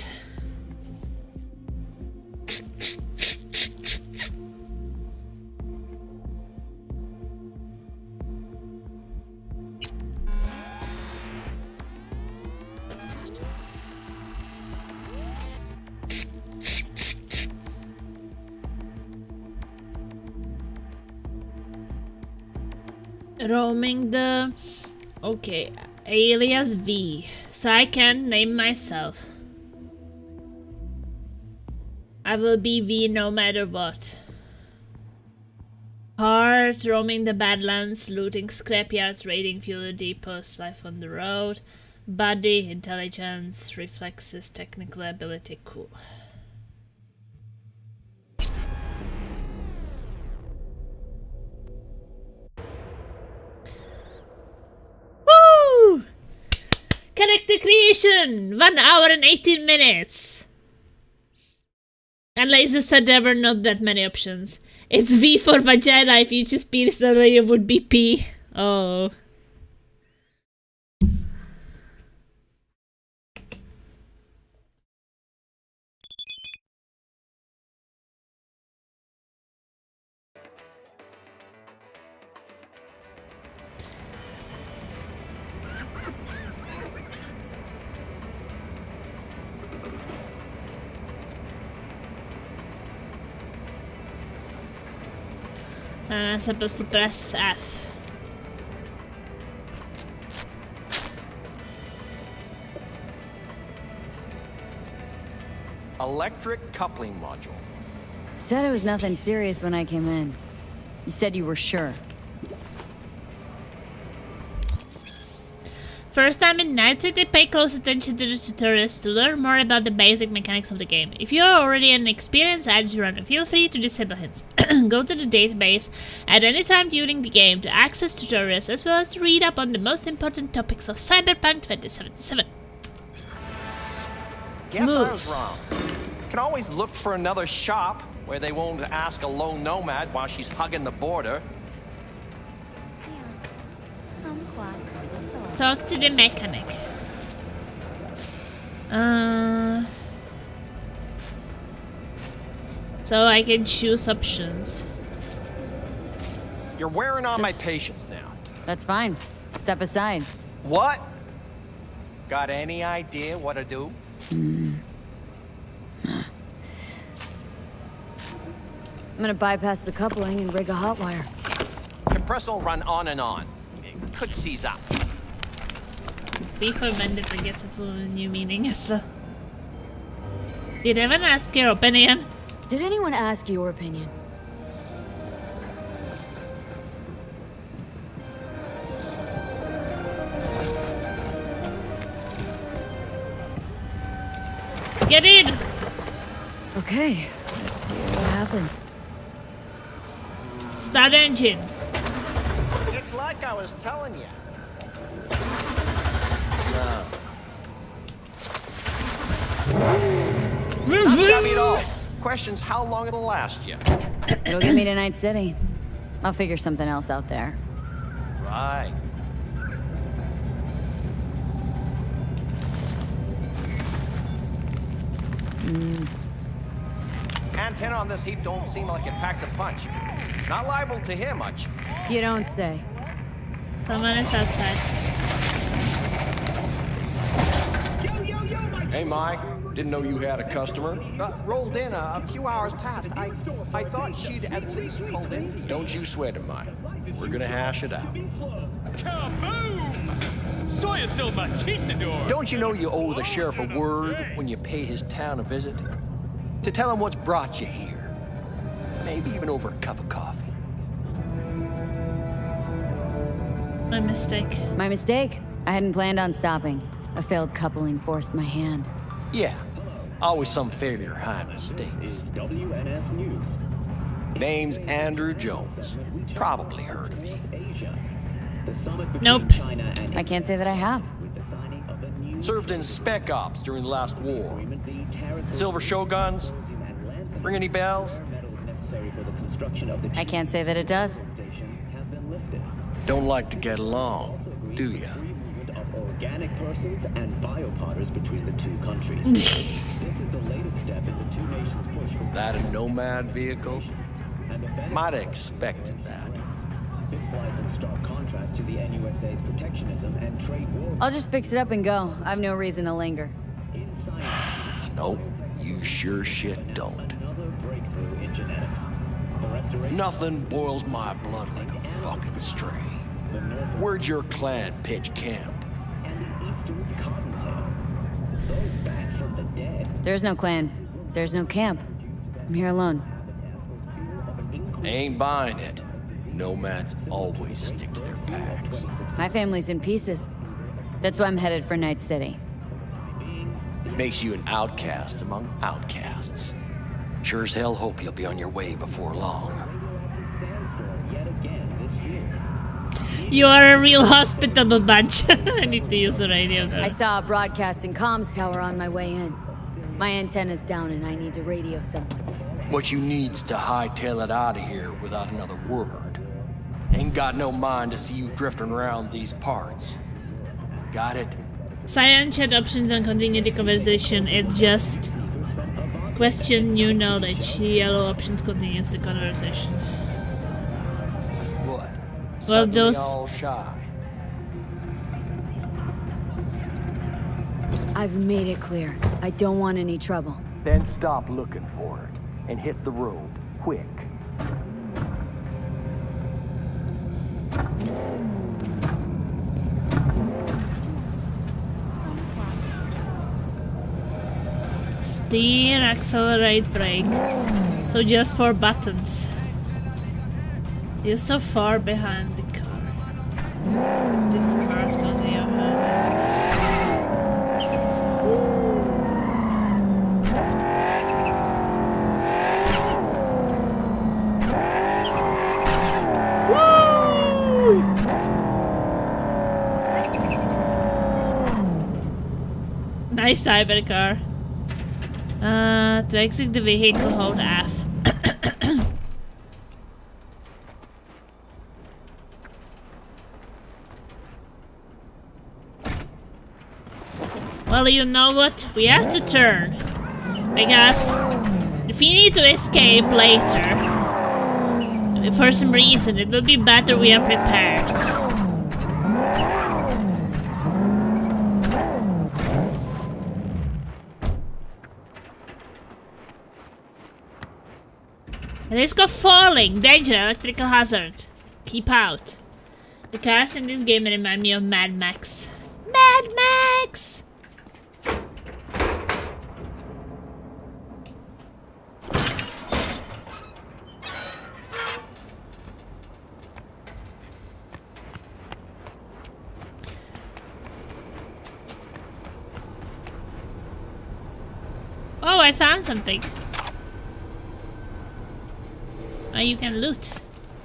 Roaming the... Okay, alias V. So I can't name myself. I will be V no matter what. Heart, roaming the Badlands, looting scrapyards, raiding fuel depots, life on the road. Body, intelligence, reflexes, technical ability, cool. Woo! Character creation! one hour and eighteen minutes! And Laser said there were not that many options. It's V for vagina. If you choose penis, then it would be P. Oh. So I'm supposed to press F. Electric coupling module. Said it was nothing serious when I came in. You said you were sure. First time in Night City, pay close attention to the tutorials to learn more about the basic mechanics of the game. If you are already an experienced edge runner, feel free to disable hints. Go to the database at any time during the game to access tutorials as well as to read up on the most important topics of Cyberpunk twenty seventy-seven. Guess Move. I was wrong. Can always look for another shop where they won't ask a lone nomad while she's hugging the border. Talk to the mechanic. Uh, so I can choose options. You're wearing on my patience now. That's fine. Step aside. What? Got any idea what to do? Mm. I'm gonna bypass the coupling and rig a hot wire. Compressor will run on and on. It could seize up. Before Vendetta gets a full new meaning as well. Did anyone ask your opinion? Did anyone ask your opinion? Get in! Okay, let's see what happens. Start engine. It's like I was telling you. No. Not shabby at all. Question's how long it'll last you. It'll get me to Night City. I'll figure something else out there. Right. Mm. Antenna on this heap don't seem like it packs a punch. Not liable to hear much. You don't say. Someone is outside. Hey, Mike. Didn't know you had a customer. Uh, rolled in a, a few hours past. I I thought she'd at least pulled into you. Don't you sweat it, Mike. We're gonna hash it out. Kaboom! Soy so machistador! Don't you know you owe the sheriff a word when you pay his town a visit? To tell him what's brought you here. Maybe even over a cup of coffee. My mistake. My mistake. I hadn't planned on stopping. A failed coupling forced my hand. Yeah, always some failure high mistakes. W N S News. Name's Andrew Jones. Probably heard of me. Nope. I can't say that I have. Served in Spec Ops during the last war. Silver Shoguns? Ring any bells? I can't say that it does. Don't like to get along, do ya? Organic persons and biopodders between the two countries. This is the latest step in the two nations' push for That a nomad vehicle? Might have expected that. This flies in stark contrast to the N U S A's protectionism and trade war. I'll just fix it up and go. I've no reason to linger. Nope, you sure shit don't. Another breakthrough in genetics. The restoration Nothing boils my blood like a fucking stray. the north Where'd your clan pitch camp? and the eastern Cottontail. Though back from the dead, There's no clan. There's no camp. I'm here alone. Ain't buying it. Nomads always stick to their packs. My family's in pieces. That's why I'm headed for Night City. Makes you an outcast among outcasts. Sure as hell hope you'll be on your way before long. sandstorm yet again this year. You are a real hospitable bunch. I need to use the radio though. I saw a broadcasting comms tower on my way in. My antenna's down and I need to radio someone. What you need's to hightail it out of here without another word. Ain't got no mind to see you drifting around these parts. Got it? Silent chat options and continue the conversation. It just question new knowledge. Yellow options continues the conversation. What? Well, Suddenly those- all shy. I've made it clear. I don't want any trouble. Then stop looking for it and hit the road quick. Steer, accelerate, brake. So just four buttons. You're so far behind the car. This marked on the other. Nice cybercar. Uh, to exit the vehicle, hold F. Well, you know what? We have to turn. Because if we need to escape later, for some reason, it will be better we are prepared. Risk of falling. Danger. Electrical hazard. Keep out. The cars in this game remind me of Mad Max. Mad Max! Oh, I found something. Oh, you can loot.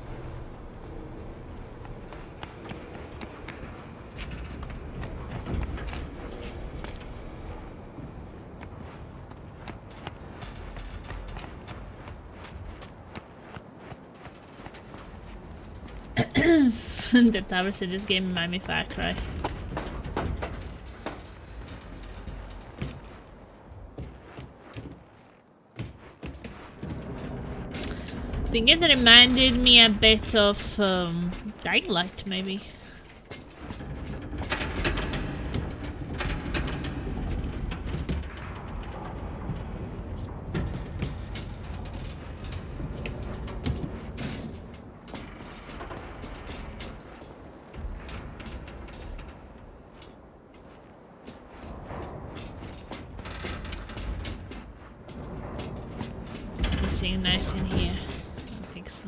The towers in this game remind me of Far Cry. I think it reminded me a bit of um, Dying Light, maybe. Anything nice in here? So.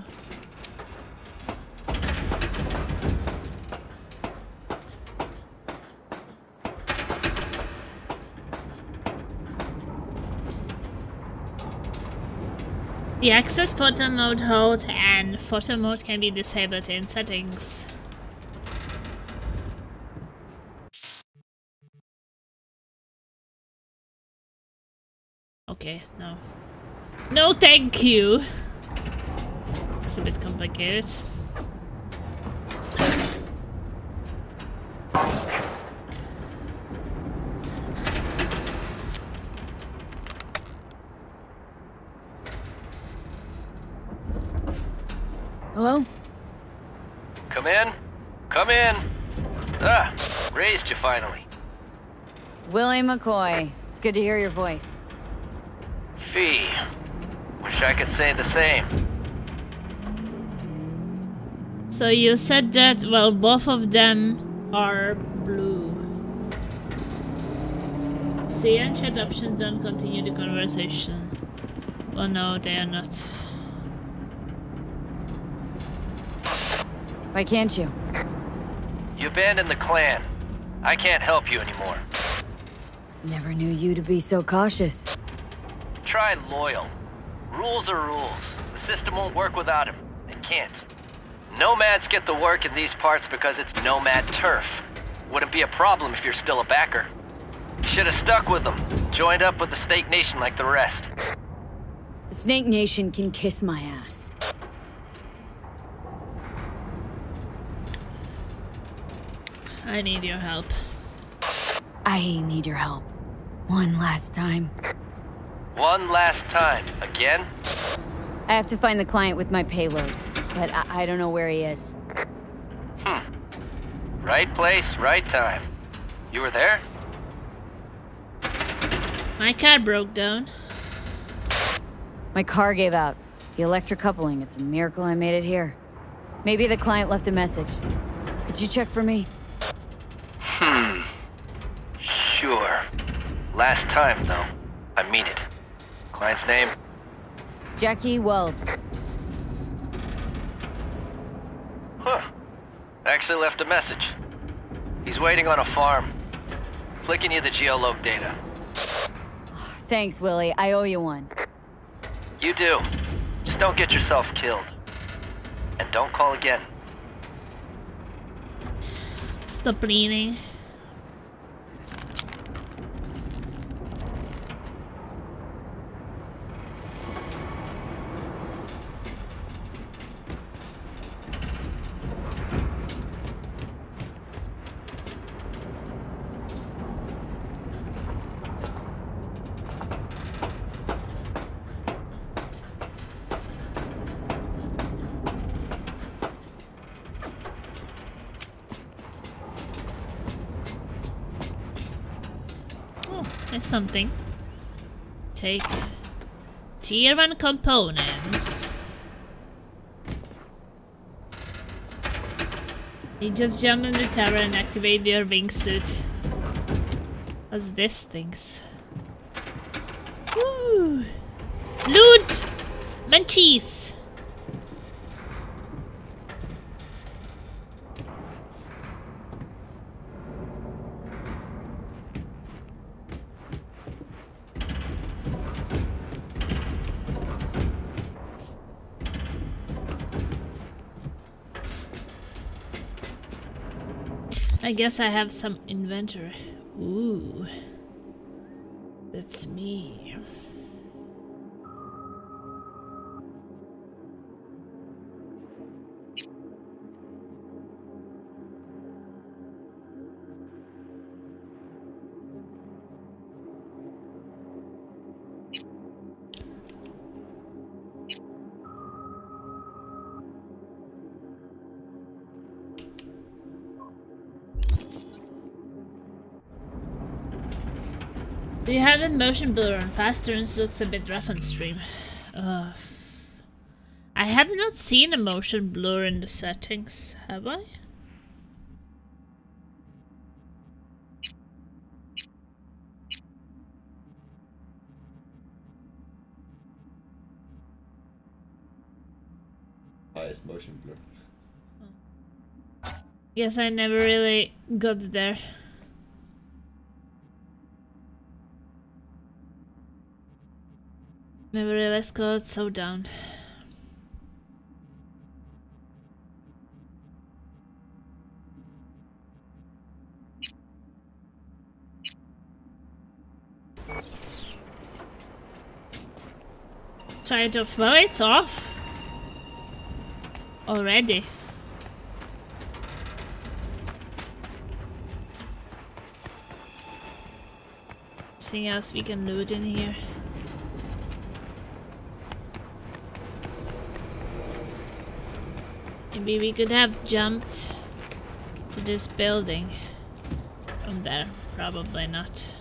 The access photo mode hold and photo mode can be disabled in settings. Okay, no. No, thank you. It's a bit complicated. Hello? Come in. Come in. Ah, raised you finally. Willie McCoy. It's good to hear your voice. Fee. Wish I could say the same. So you said that, well, both of them are blue. See and chat options, don't continue the conversation. Oh no, they are not. Why can't you? You abandoned the clan. I can't help you anymore. Never knew you to be so cautious. Try loyal. Rules are rules. The system won't work without him. It can't. Nomads get the work in these parts because it's nomad turf. Wouldn't be a problem if you're still a backer. Should have stuck with them. Joined up with the Snake Nation like the rest. The Snake Nation can kiss my ass. I need your help. I need your help. One last time. One last time. Again? I have to find the client with my payload, but I, I don't know where he is. Hmm. Right place, right time. You were there? My car broke down. My car gave out. The electric coupling. It's a miracle I made it here. Maybe the client left a message. Could you check for me? Hmm. Sure. Last time, though. I mean it. Client's name? Jackie Wells. Huh. Actually left a message. He's waiting on a farm. Flicking you the geoloc data. Thanks, Willie. I owe you one. You do. Just don't get yourself killed. And don't call again. Stop bleeding. There's something. Take tier one components. You just jump in the tower and activate your wingsuit. What's this things? Woo! Loot! Munchies! I guess I have some inventory. Ooh. That's me. Do you have a motion blur on? Fast turns looks a bit rough on stream. Uh, I have not seen a motion blur in the settings, have I? Highest motion blur. Guess I never really got there. Never realized got so down. Try it off. Well, it's off already. Anything else we can loot in here? Maybe we could have jumped to this building from there. Probably not.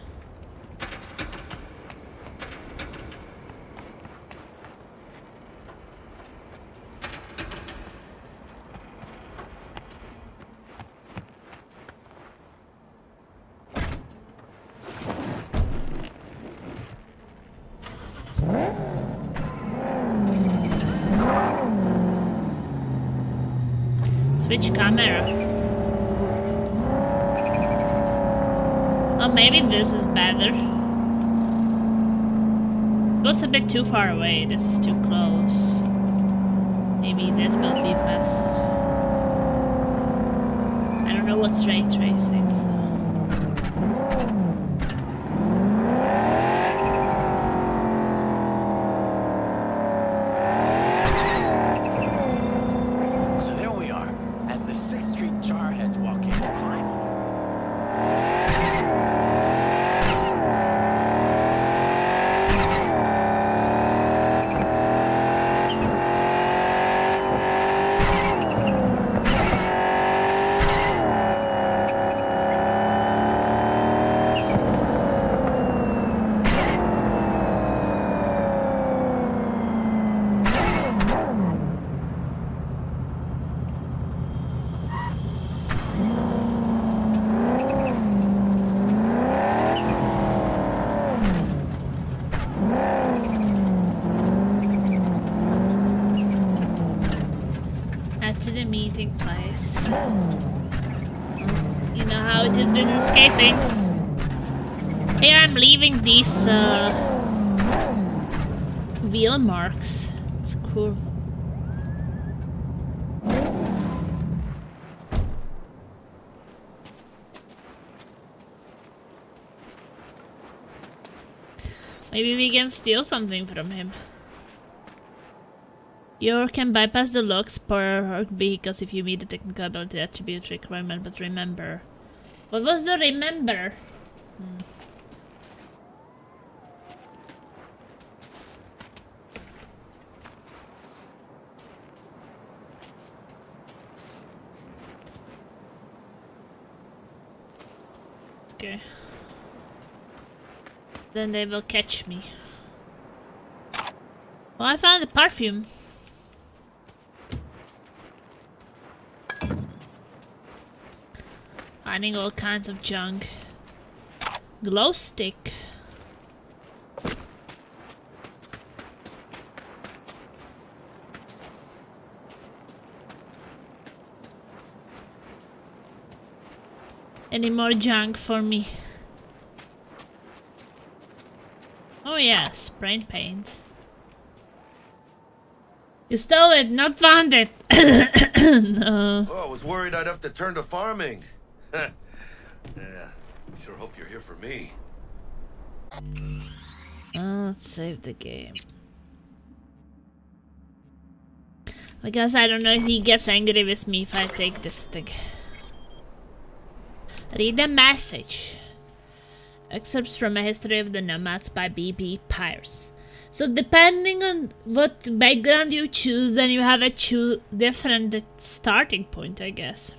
Switch camera. Oh, maybe this is better. It was a bit too far away. This is too close. Maybe this will be best. I don't know what's ray tracing, so. So there we are, at the sixth Street Jarheads walk-in. Finally. To the meeting place. You know how it is with escaping. Here I'm leaving these uh, wheel marks. It's cool. Maybe we can steal something from him. You can bypass the locks per vehicles if you meet the technical ability attribute requirement, but remember. What was the remember? Hmm. Okay. Then they will catch me. Well, I found the perfume. Finding all kinds of junk. Glow stick. Any more junk for me? Oh yeah, spray paint. You stole it, not found it. No. Oh, I was worried I'd have to turn to farming. Yeah, sure hope you're here for me. Oh, let's save the game. Because I don't know if he gets angry with me if I take this thing. Read the message. Excerpts from A History of the Nomads by B B Pierce. So depending on what background you choose, then you have a choo different starting point, I guess.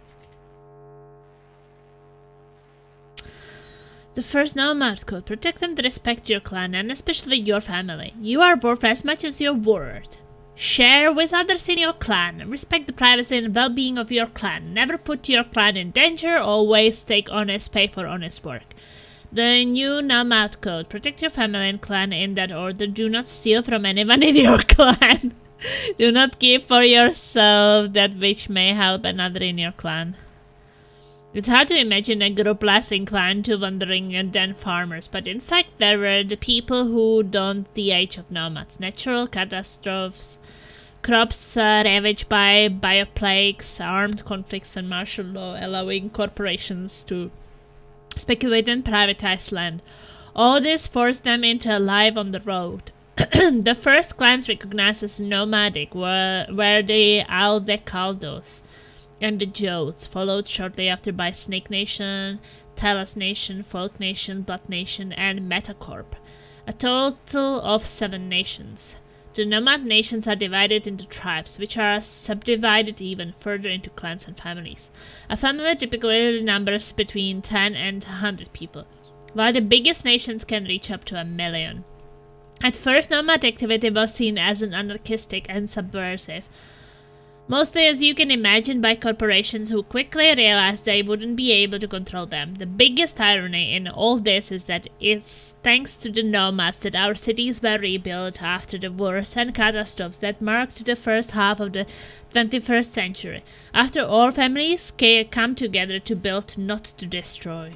The first Nomad Code. Protect and respect your clan, and especially your family. You are worth as much as your word. Share with others in your clan. Respect the privacy and well-being of your clan. Never put your clan in danger. Always take honest pay for honest work. The new Nomad Code. Protect your family and clan in that order. Do not steal from anyone in your clan. Do not keep for yourself that which may help another in your clan. It's hard to imagine a group less inclined to wandering than farmers, but in fact there were the people who dawned the age of nomads. Natural catastrophes, crops uh, ravaged by bioplagues, armed conflicts and martial law, allowing corporations to speculate and privatize land. All this forced them into a life on the road. The first clans recognized as nomadic were, were the Aldecaldos and the Jodes, followed shortly after by Snake Nation, Talos Nation, Folk Nation, Blood Nation, and Metacorp. A total of seven nations. The nomad nations are divided into tribes, which are subdivided even further into clans and families. A family typically numbers between ten and one hundred people, while the biggest nations can reach up to a million. At first, nomad activity was seen as an anarchistic and subversive, Mostly, as you can imagine, by corporations who quickly realized they wouldn't be able to control them. The biggest irony in all this is that it's thanks to the nomads that our cities were rebuilt after the wars and catastrophes that marked the first half of the twenty-first century. After all, families come together to build, not to destroy.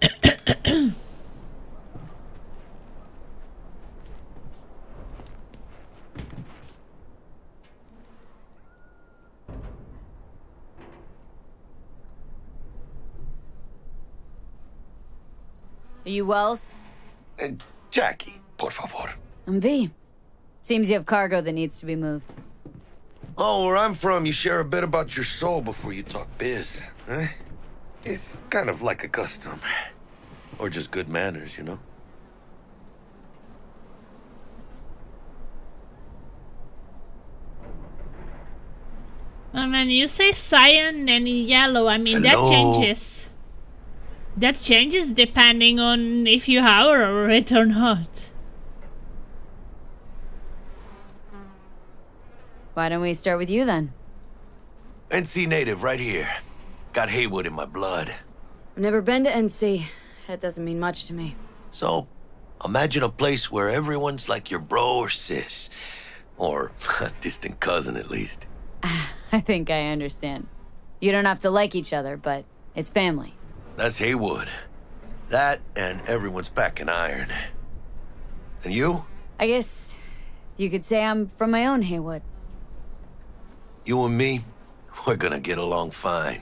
Are you Wells? Uh, Jackie, por favor. I'm V. Seems you have cargo that needs to be moved. Oh, where I'm from, you share a bit about your soul before you talk biz, huh? It's kind of like a custom. Or just good manners, you know? And when you say cyan and yellow, I mean Hello? that changes. That changes depending on if you hover it or not. Why don't we start with you then? N C native right here. Got Haywood in my blood. I've never been to N C. That doesn't mean much to me. So, imagine a place where everyone's like your bro or sis. Or a distant cousin, at least. I think I understand. You don't have to like each other, but it's family. That's Haywood. That and everyone's back in iron. And you? I guess you could say I'm from my own Haywood. You and me, we're gonna get along fine.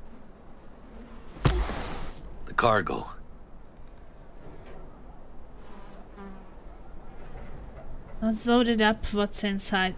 The cargo. Let's load it up. What's inside?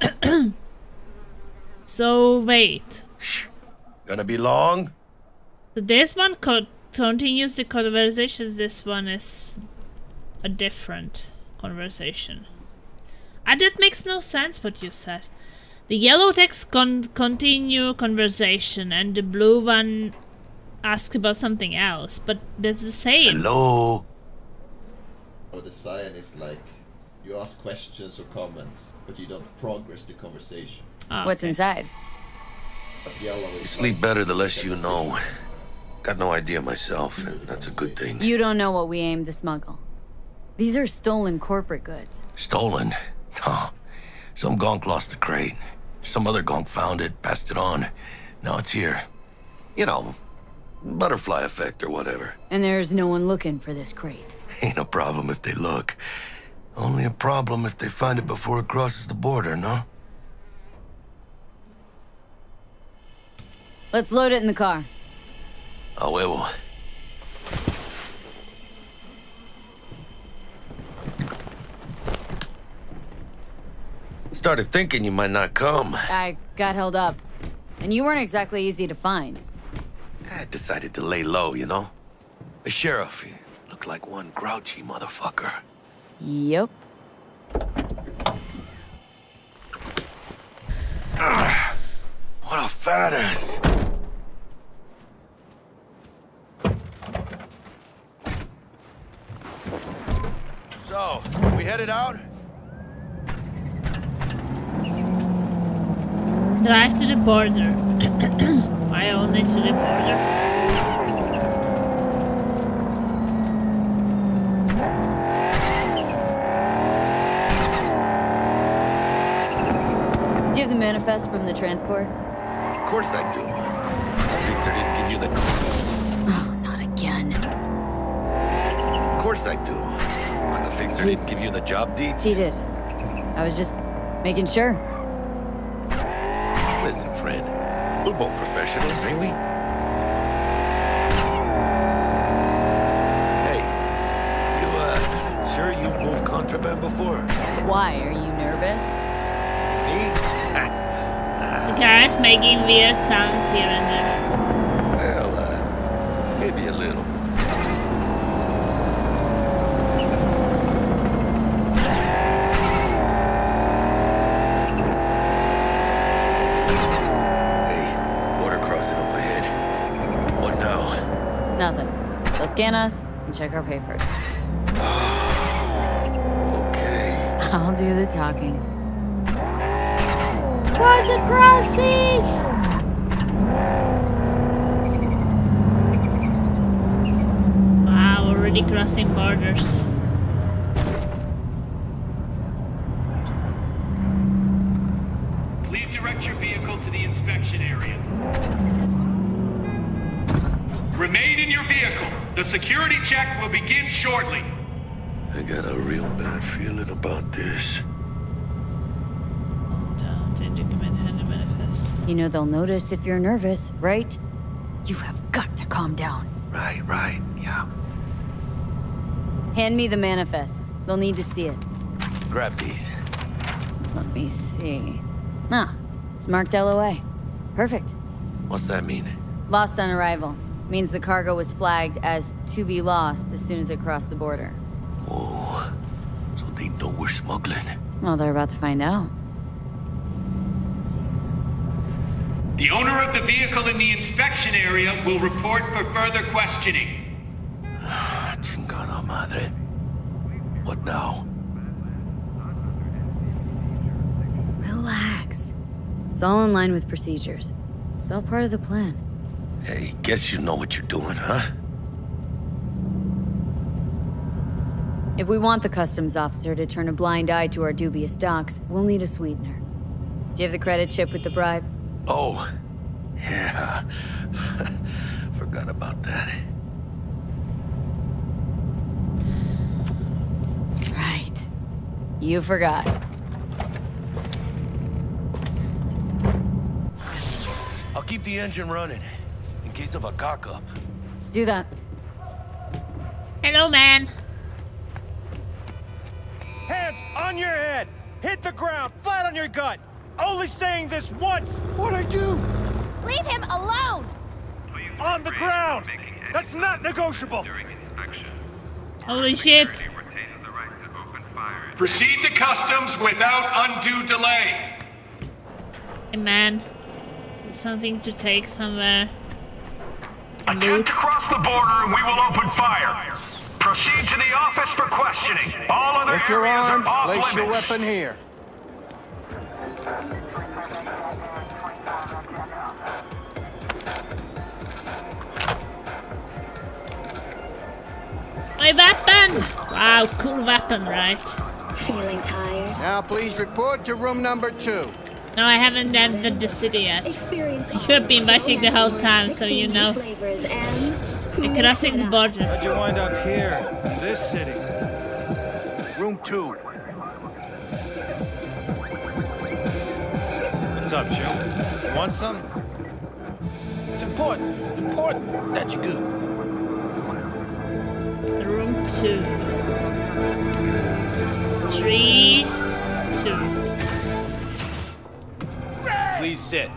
So wait. Shh. Gonna be long? So this one co continues the conversations. This one is a different conversation. And that makes no sense what you said. The yellow text con continue conversation and the blue one asks about something else, but that's the same. Hello? Oh, the cyan is like, you ask questions or comments, but you don't progress the conversation. Oh, What's okay. inside? But yellow is You sleep like, better the less you can know. see. Got no idea myself, and that's a good thing. You don't know what we aim to smuggle. These are stolen corporate goods. Stolen? No. Some gonk lost the crate. Some other gonk found it, passed it on. Now it's here. You know, butterfly effect or whatever. And there's no one looking for this crate. Ain't no problem if they look. Only a problem if they find it before it crosses the border, no? Let's load it in the car. A huevo. Started thinking you might not come. I got held up. And you weren't exactly easy to find. I decided to lay low, you know? The sheriff, he looked like one grouchy motherfucker. Yep. Ah, what a fat ass. So, we headed out? Drive to the border. Why only to the border? Do you have the manifest from the transport? Of course I do. The fixer didn't give you the... Oh, not again. Of course I do. But the fixer didn't give you the job deeds? He did. I was just making sure. Listen, friend. We're both professionals, ain't we? Hey, you, uh, sure you've moved contraband before? Why? Are you nervous? Me? The car is making weird sounds here and there. Well, uh, maybe a little. Hey, border crossing up ahead. What now? Nothing. They'll scan us and check our papers. Okay. I'll do the talking. Border crossing! Wow, already crossing borders. Please direct your vehicle to the inspection area. Remain in your vehicle. The security check will begin shortly. I got a real bad feeling about this. You know they'll notice if you're nervous, right? You have got to calm down. Right, right, yeah. Hand me the manifest. They'll need to see it. Grab these. Let me see. Ah, it's marked L O A. Perfect. What's that mean? Lost on arrival. Means the cargo was flagged as to be lost as soon as it crossed the border. Oh, so they know we're smuggling. Well, they're about to find out. The owner of the vehicle in the inspection area will report for further questioning. Chingada madre. What now? Relax. It's all in line with procedures. It's all part of the plan. Hey, guess you know what you're doing, huh? If we want the customs officer to turn a blind eye to our dubious docks, we'll need a sweetener. Do you have the credit chip with the bribe? Oh, yeah. Forgot about that. Right. You forgot. I'll keep the engine running, in case of a cock-up. Do that. Hello, man. Hands on your head! Hit the ground, flat on your gut! Only saying this once! What'd I do? Leave him alone! On the ground! That's not negotiable! Holy shit. Proceed to customs without undue delay. Hey, man. There's something to take somewhere. Some loot. Attempt to cross the border and we will open fire. Proceed to the office for questioning. All other If you're areas armed, are off place your limits. weapon here. My weapon! Wow, cool weapon, right? Feeling tired? Now please report to room number two. No, I haven't entered the city yet. You have been watching the whole time, so you know. You're crossing the border. How'd you wind up here, in this city? Room two. What's up, Joe? You want some? It's important, important that you do. Room two. Three, two. Please sit.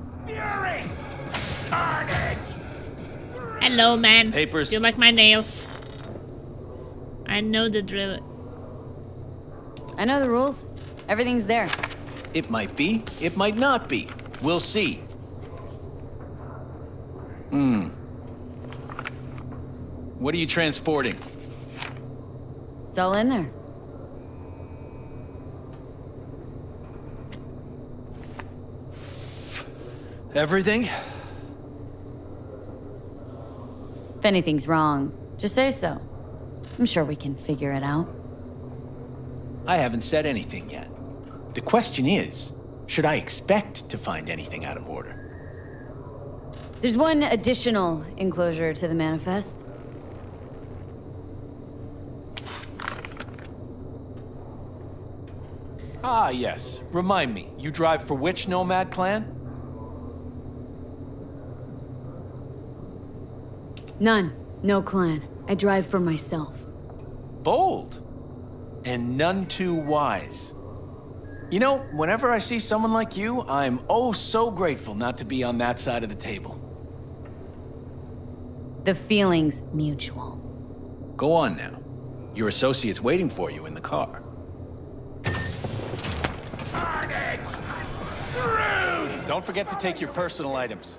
Hello, man. Papers. Do you like my nails? I know the drill. I know the rules. Everything's there. It might be, it might not be. We'll see. Hmm. What are you transporting? It's all in there. Everything? If anything's wrong, just say so. I'm sure we can figure it out. I haven't said anything yet. The question is, should I expect to find anything out of order? There's one additional enclosure to the manifest. Ah, yes. Remind me, you drive for which Nomad clan? None. No clan. I drive for myself. Bold. And none too wise. You know, whenever I see someone like you, I'm oh so grateful not to be on that side of the table. The feeling's mutual. Go on now. Your associate's waiting for you in the car. Don't forget to take your personal items.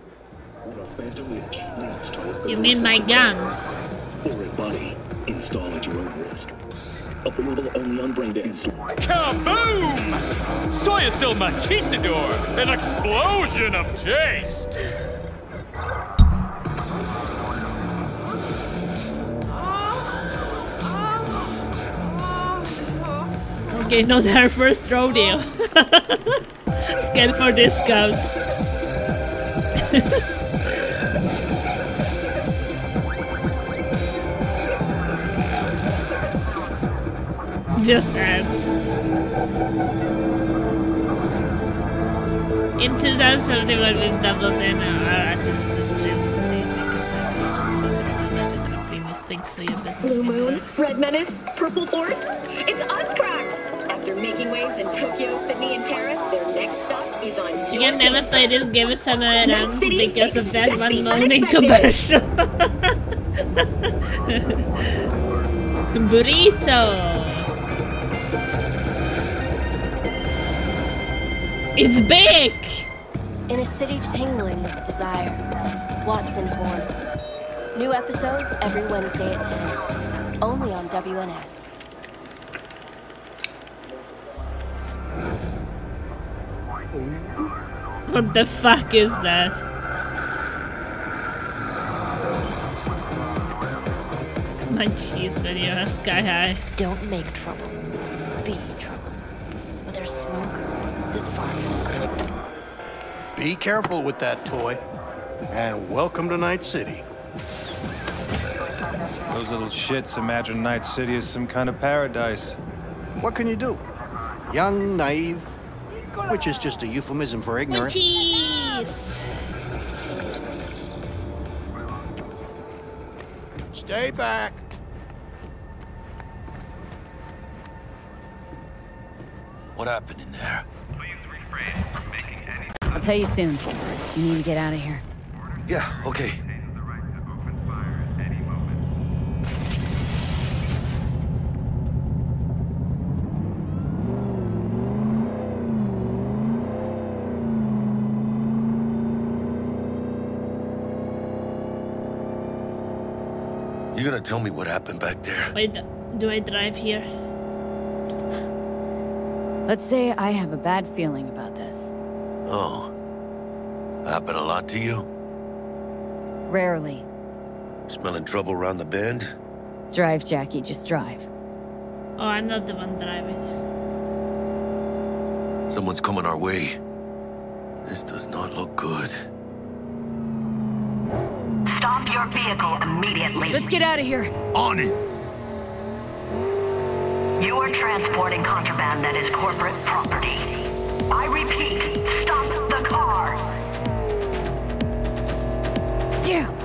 You mean my gun? Or a body. Install at your own risk. Operable only on brain to install. Kaboom! Soy Pollo Sil Machistador, an explosion of taste. Okay, not her first rodeo. Scan for discount. Just ads. In two thousand seventy-one, we've doubled in our ads in the streams. So they take a time to just imagine copying of things so your business Blue can Moon, grow. Red Menace, Purple Force. It's us, Cracks! After making waves in Tokyo, Sydney, and Paris, their next stop is on You can never play this game with family around City because of that one expect the moaning unexpected. commercial. Burrito. It's big! In a city tingling with desire, Watson Horn. New episodes every Wednesday at ten. Only on W N S. What the fuck is that? My cheese video is sky high. Don't make trouble. Be trouble. Where there's smoke, there's fire. Be careful with that toy. And welcome to Night City. Those little shits imagine Night City is some kind of paradise. What can you do? Young, naive, which is just a euphemism for ignorant. Cheese! Stay back. What happened in there? I'll tell you soon. You need to get out of here. Yeah, okay. You gonna tell me what happened back there? Wait, do I drive here? Let's say I have a bad feeling about this. Oh. Happened a lot to you? Rarely. Smelling trouble around the bend? Drive, Jackie, just drive. Oh, I'm not the one driving. Someone's coming our way. This does not look good. Stop your vehicle immediately. Let's get out of here. On it! You are transporting contraband that is corporate property. I repeat, stop the car. Damn.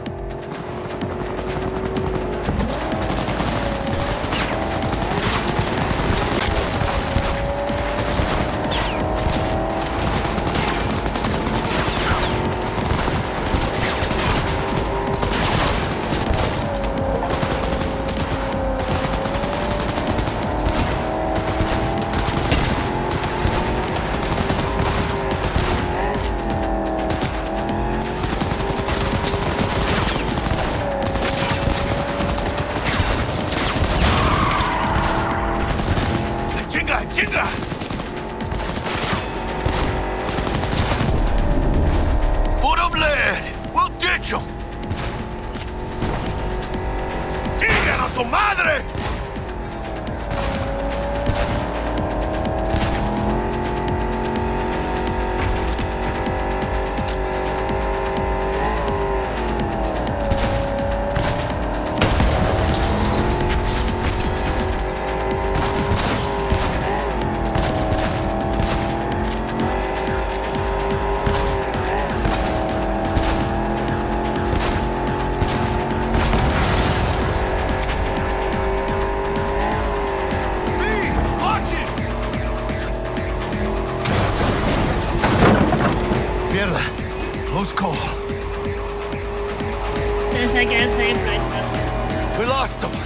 Close call. Since I can't save right now. We lost him.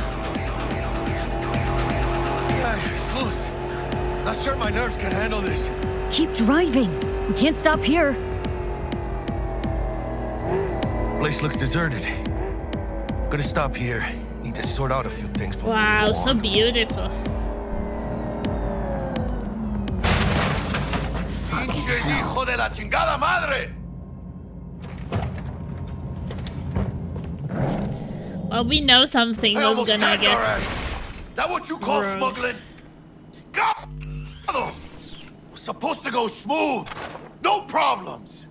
Yeah, it's close. Not sure my nerves can handle this. Keep driving. We can't stop here. Place looks deserted. Gonna stop here. Need to sort out a few things before Wow, we go so on. beautiful. coches, hijo de la chingada madre! Well, we know something I was almost gonna tagged our get. ass. That what you call wrong. smuggling? God, was supposed to go smooth, no problems.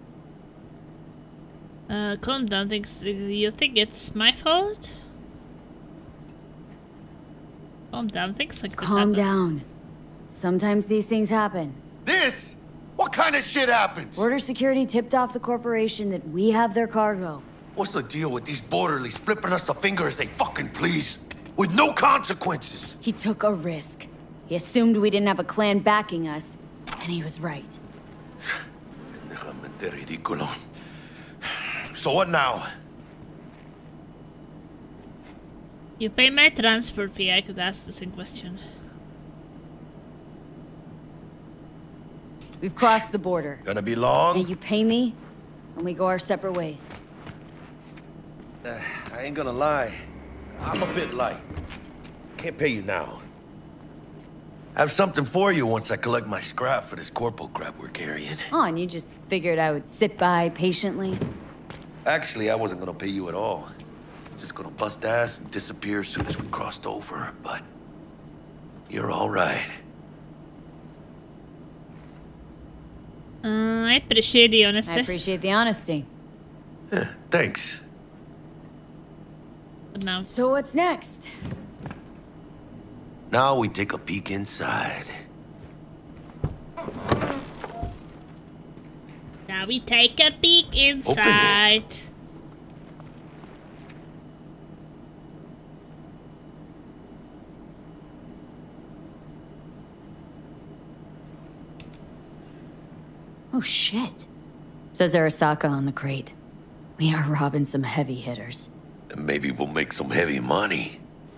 Uh, calm down. Thinks you think it's my fault? Calm down. Things like this Calm happen. down. Sometimes these things happen. This? What kind of shit happens? Border security tipped off the corporation that we have their cargo. What's the deal with these borderlies flipping us the finger as they fucking please? With no consequences? He took a risk. He assumed we didn't have a clan backing us, and he was right. So what now? You pay my transport fee. I could ask the same question. We've crossed the border. Gonna be long? And you pay me, and we go our separate ways. Uh, I ain't gonna lie. I'm a bit light. Can't pay you now. I have something for you once I collect my scrap for this corpo crap we're carrying. Oh, and you just figured I would sit by patiently? Actually, I wasn't gonna pay you at all. Just gonna bust ass and disappear as soon as we crossed over, but you're all right. Uh, I appreciate the honesty. I appreciate the honesty. Yeah, thanks. But now, so what's next? Now we take a peek inside. now we take a peek inside. Oh shit. Says Arasaka on the crate. We are robbing some heavy hitters. And maybe we'll make some heavy money.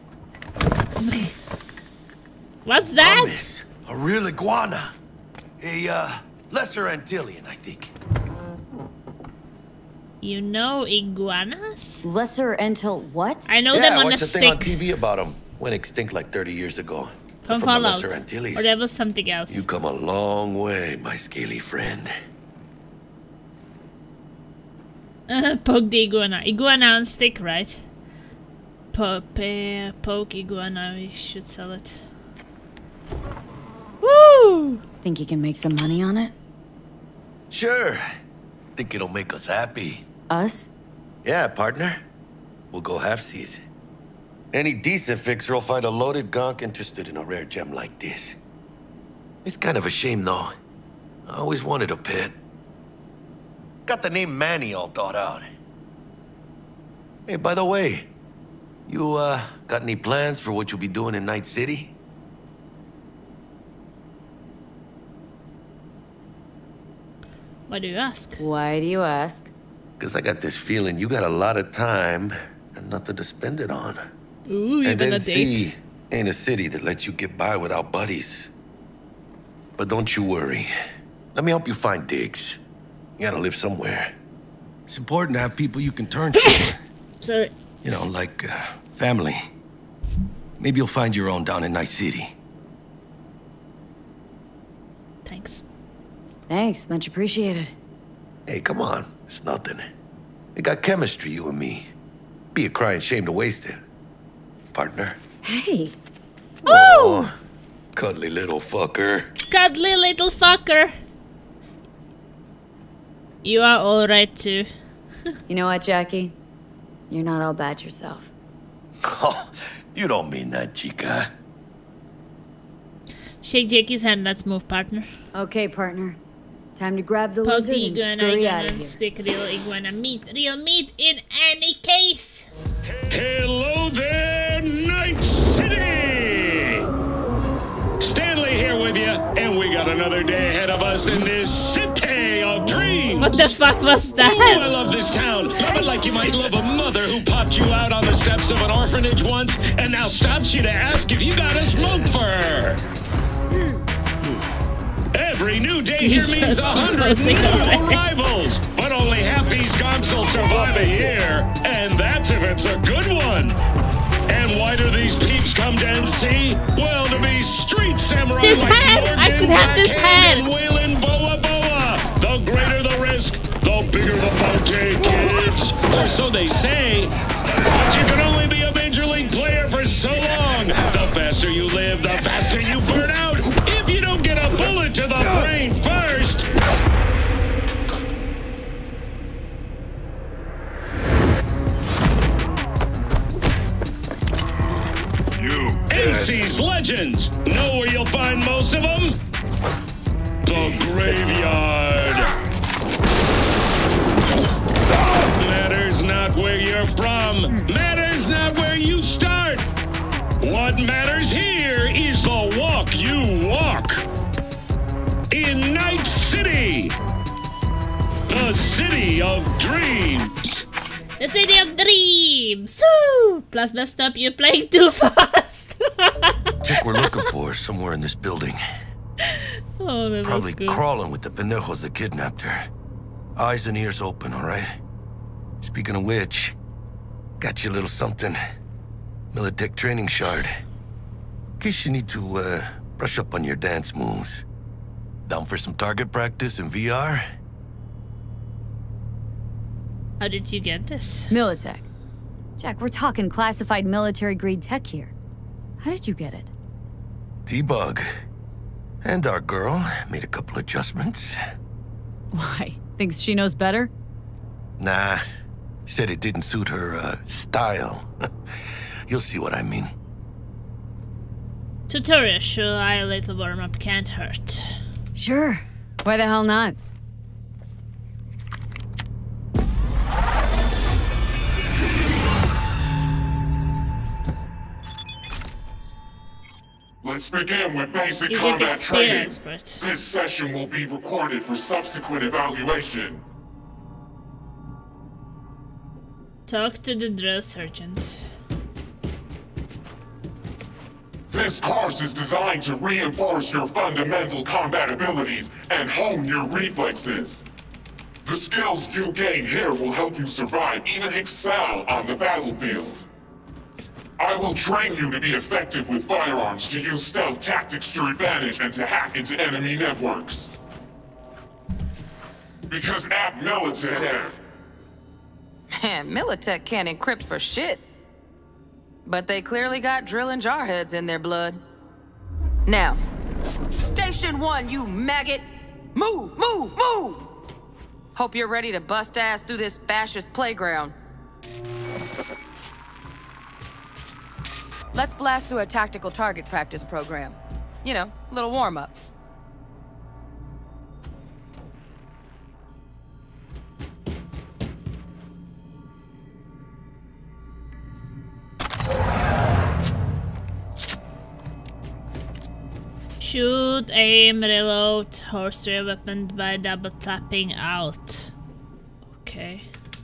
What's that? Hummus, a real iguana. A, uh, lesser Antillean, I think. You know iguanas? Lesser Antil what? I know yeah, them I on watched a a thing on stick T V about them. Went extinct like thirty years ago. from the Fallout. Lesser Antilles. Or there was something else. You come a long way, my scaly friend. Uh, poke the iguana. Iguana on stick, right? Po pe poke iguana. We should sell it. Woo! Think you can make some money on it? Sure. Think it'll make us happy. Us? Yeah, partner. We'll go halfsies. Any decent fixer will find a loaded gonk interested in a rare gem like this. It's kind of a shame, though. I always wanted a pet. Got the name Manny all thought out. Hey, by the way, you, uh, got any plans for what you'll be doing in Night City? Why do you ask? Why do you ask? Because I got this feeling you got a lot of time and nothing to spend it on. Ooh, and even N a C date. ain't a city that lets you get by without buddies. But don't you worry. Let me help you find digs. You gotta live somewhere. It's important to have people you can turn to. Sorry. You know, like uh, family. Maybe you'll find your own down in Night City. Thanks. Thanks, much appreciated. Hey, come on. It's nothing. We got chemistry, you and me. Be a crying shame to waste it. Partner. Hey. Oh, cuddly little fucker. Cuddly little fucker. You are alright too. You know what, Jackie? You're not all bad yourself. Oh, you don't mean that, chica. Shake Jackie's hand, let's move, partner. Okay, partner. Time to grab the Poke lizard the and iguana, scurry iguana out of and here. stick real iguana meat. Real meat in any case. Hello there, Night City! Stanley here with you, and we got another day ahead of us in this city of dreams. What the fuck was that? Ooh, I love this town. Love it like you might love a mother who popped you out on the steps of an orphanage once and now stops you to ask if you got a smoke for her. Every new day here means a hundred new arrivals, but only half these gonks will survive a year, and that's if it's a good one. And why do these peeps come to N C? Well, to be street samurai This like hand! I Morgan, could have this Backhand, hand! and Waylon Boa Boa. Okay, kids. Or so they say. But you can only be a major league player for so long. The faster you live, the faster you burn out. If you don't get a bullet to the brain first. You. A C's Legends. Know where you'll find most of them? The graveyard. Matters not where you're from. Matters not where you start. What matters here is the walk you walk. In Night City. The city of dreams. The city of dreams. Woo! Plus messed up, you're playing too fast. Chick we're looking for is somewhere in this building. Oh, that Probably was good. crawling with the pendejos that kidnapped her. Eyes and ears open, all right? Speaking of which, got you a little something. Militech training shard. In case you need to, uh, brush up on your dance moves. Down for some target practice in V R? How did you get this? Militech. Jack, we're talking classified military-grade tech here. How did you get it? T-Bug. And our girl made a couple adjustments. Why? Thinks she knows better? Nah. Said it didn't suit her, uh, style. You'll see what I mean. Tutorial show I a little warm-up can't hurt. Sure. Why the hell not? Let's begin with basic You get combat training. experience, but This session will be recorded for subsequent evaluation. talk to the drill sergeant. This course is designed to reinforce your fundamental combat abilities and hone your reflexes. The skills you gain here will help you survive, even excel on the battlefield. I will train you to be effective with firearms, to use stealth tactics to your advantage, and to hack into enemy networks. Because at Militech... Man, Militech can't encrypt for shit. But they clearly got drill and jarheads in their blood. Now, Station One, you maggot! Move, move, move! Hope you're ready to bust ass through this fascist playground. Let's blast through a tactical target practice program. You know, a little warm-up. Shoot, aim, reload, holster weapon by double tapping out. Okay.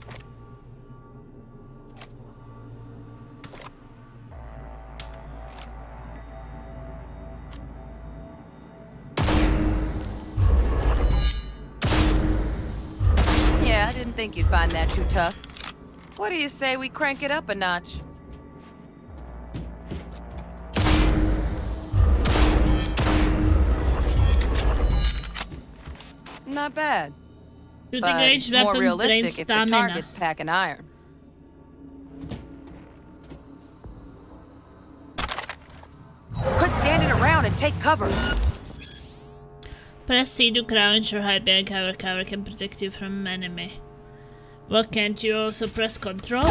Yeah, I didn't think you'd find that too tough. What do you say we crank it up a notch? Not bad. Shooting But range it's more weapons realistic drains if the stamina. target's packing iron. Quit standing around and take cover. Press C to crouch or hide behind cover. Cover can protect you from enemy. Well, can't you also press control?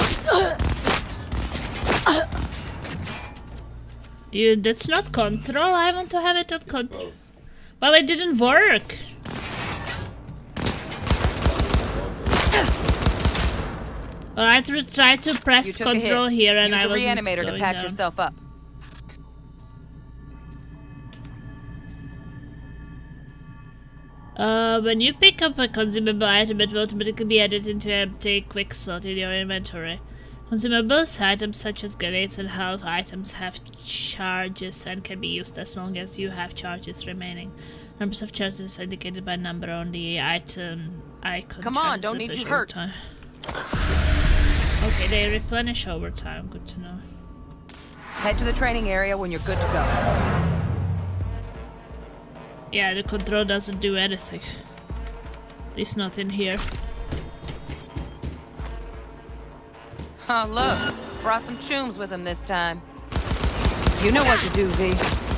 You, that's not control. I want to have it at control. Well, it didn't work. Well, I tried to press You took a control hit. here and Use I a wasn't reanimator to going patch down. yourself up. Uh, when you pick up a consumable item, it will automatically be added into an empty quick slot in your inventory. Consumables, items such as grenades and health items have charges and can be used as long as you have charges remaining. Numbers of charges indicated by number on the item icon. Come on, charges don't need replenish you over hurt. time. Okay, they replenish over time. Good to know. Head to the training area when you're good to go. Yeah, the control doesn't do anything. At least not in here. Oh, look. Brought some chooms with him this time. You know what to do, V.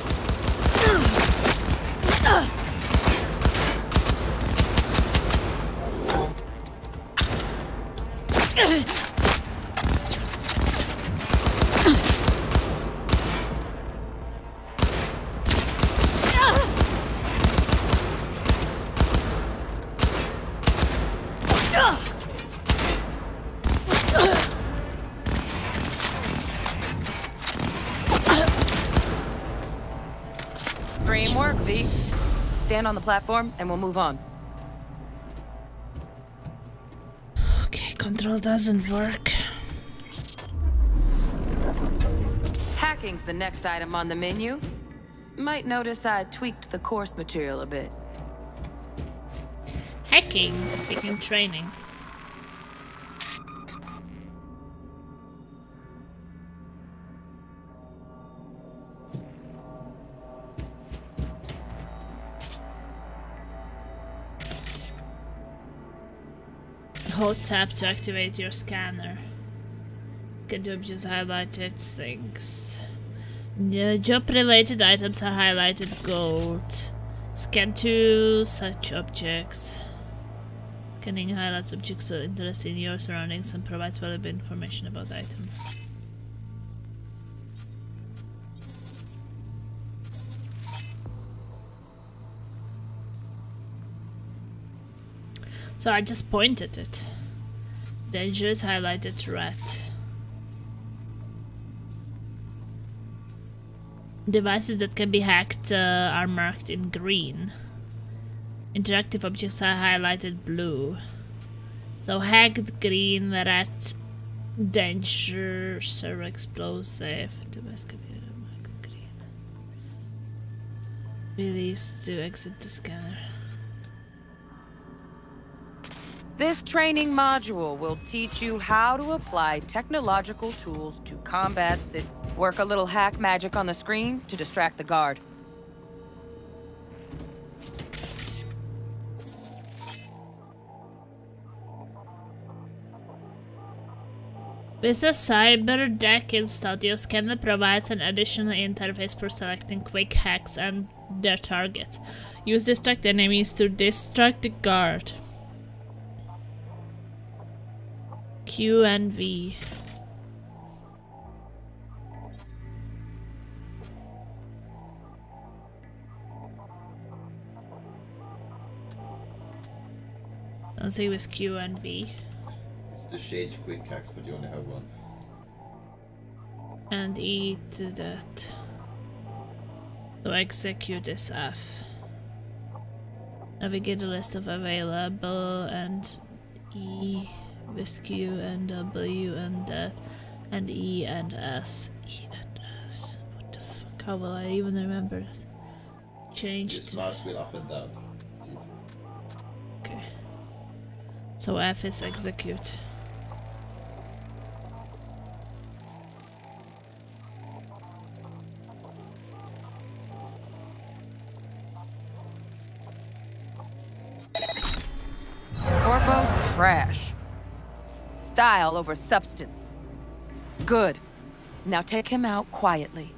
Dream work, V. Stand on the platform and we'll move on. Okay, control doesn't work. Hacking's the next item on the menu. Might notice I tweaked the course material a bit. Hacking, picking training. Hold tab to activate your scanner. Scan to objects highlighted things. Yeah, job-related items are highlighted gold. Scan to such objects. Scanning highlights objects so interested in your surroundings and provides valuable information about the item. So I just pointed it. Dangerous highlighted threat. Devices that can be hacked uh, are marked in green. Interactive objects are highlighted blue. So hacked green, rat, danger, server explosive, device can be marked green. Release to exit the scanner. This training module will teach you how to apply technological tools to combat cit- Work a little hack magic on the screen to distract the guard. With a cyber deck installed, your scanner provides an additional interface for selecting quick hacks and their targets. Use distract enemies to distract the guard. Q and V. I think it was Q and V. It's the Shade quick hacks, but you only have one. And E to that. So execute this F. Navigate the list of available and E with Q and W and that and E and S. E and S. What the fuck? How will I even remember it? Change Use mouse wheel up and down. It's easiest. Okay. So F is execute. Corpo trash. Style over substance. Good. Now take him out quietly.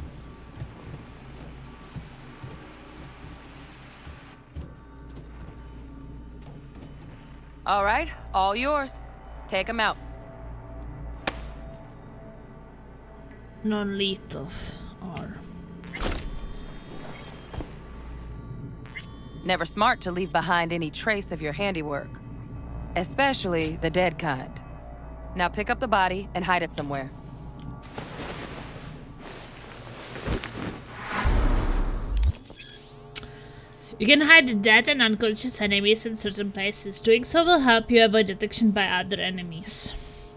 All right, all yours. Take him out. Non-lethal. R. Never smart to leave behind any trace of your handiwork. Especially the dead kind. Now pick up the body and hide it somewhere. You can hide dead and unconscious enemies in certain places. Doing so will help you avoid detection by other enemies.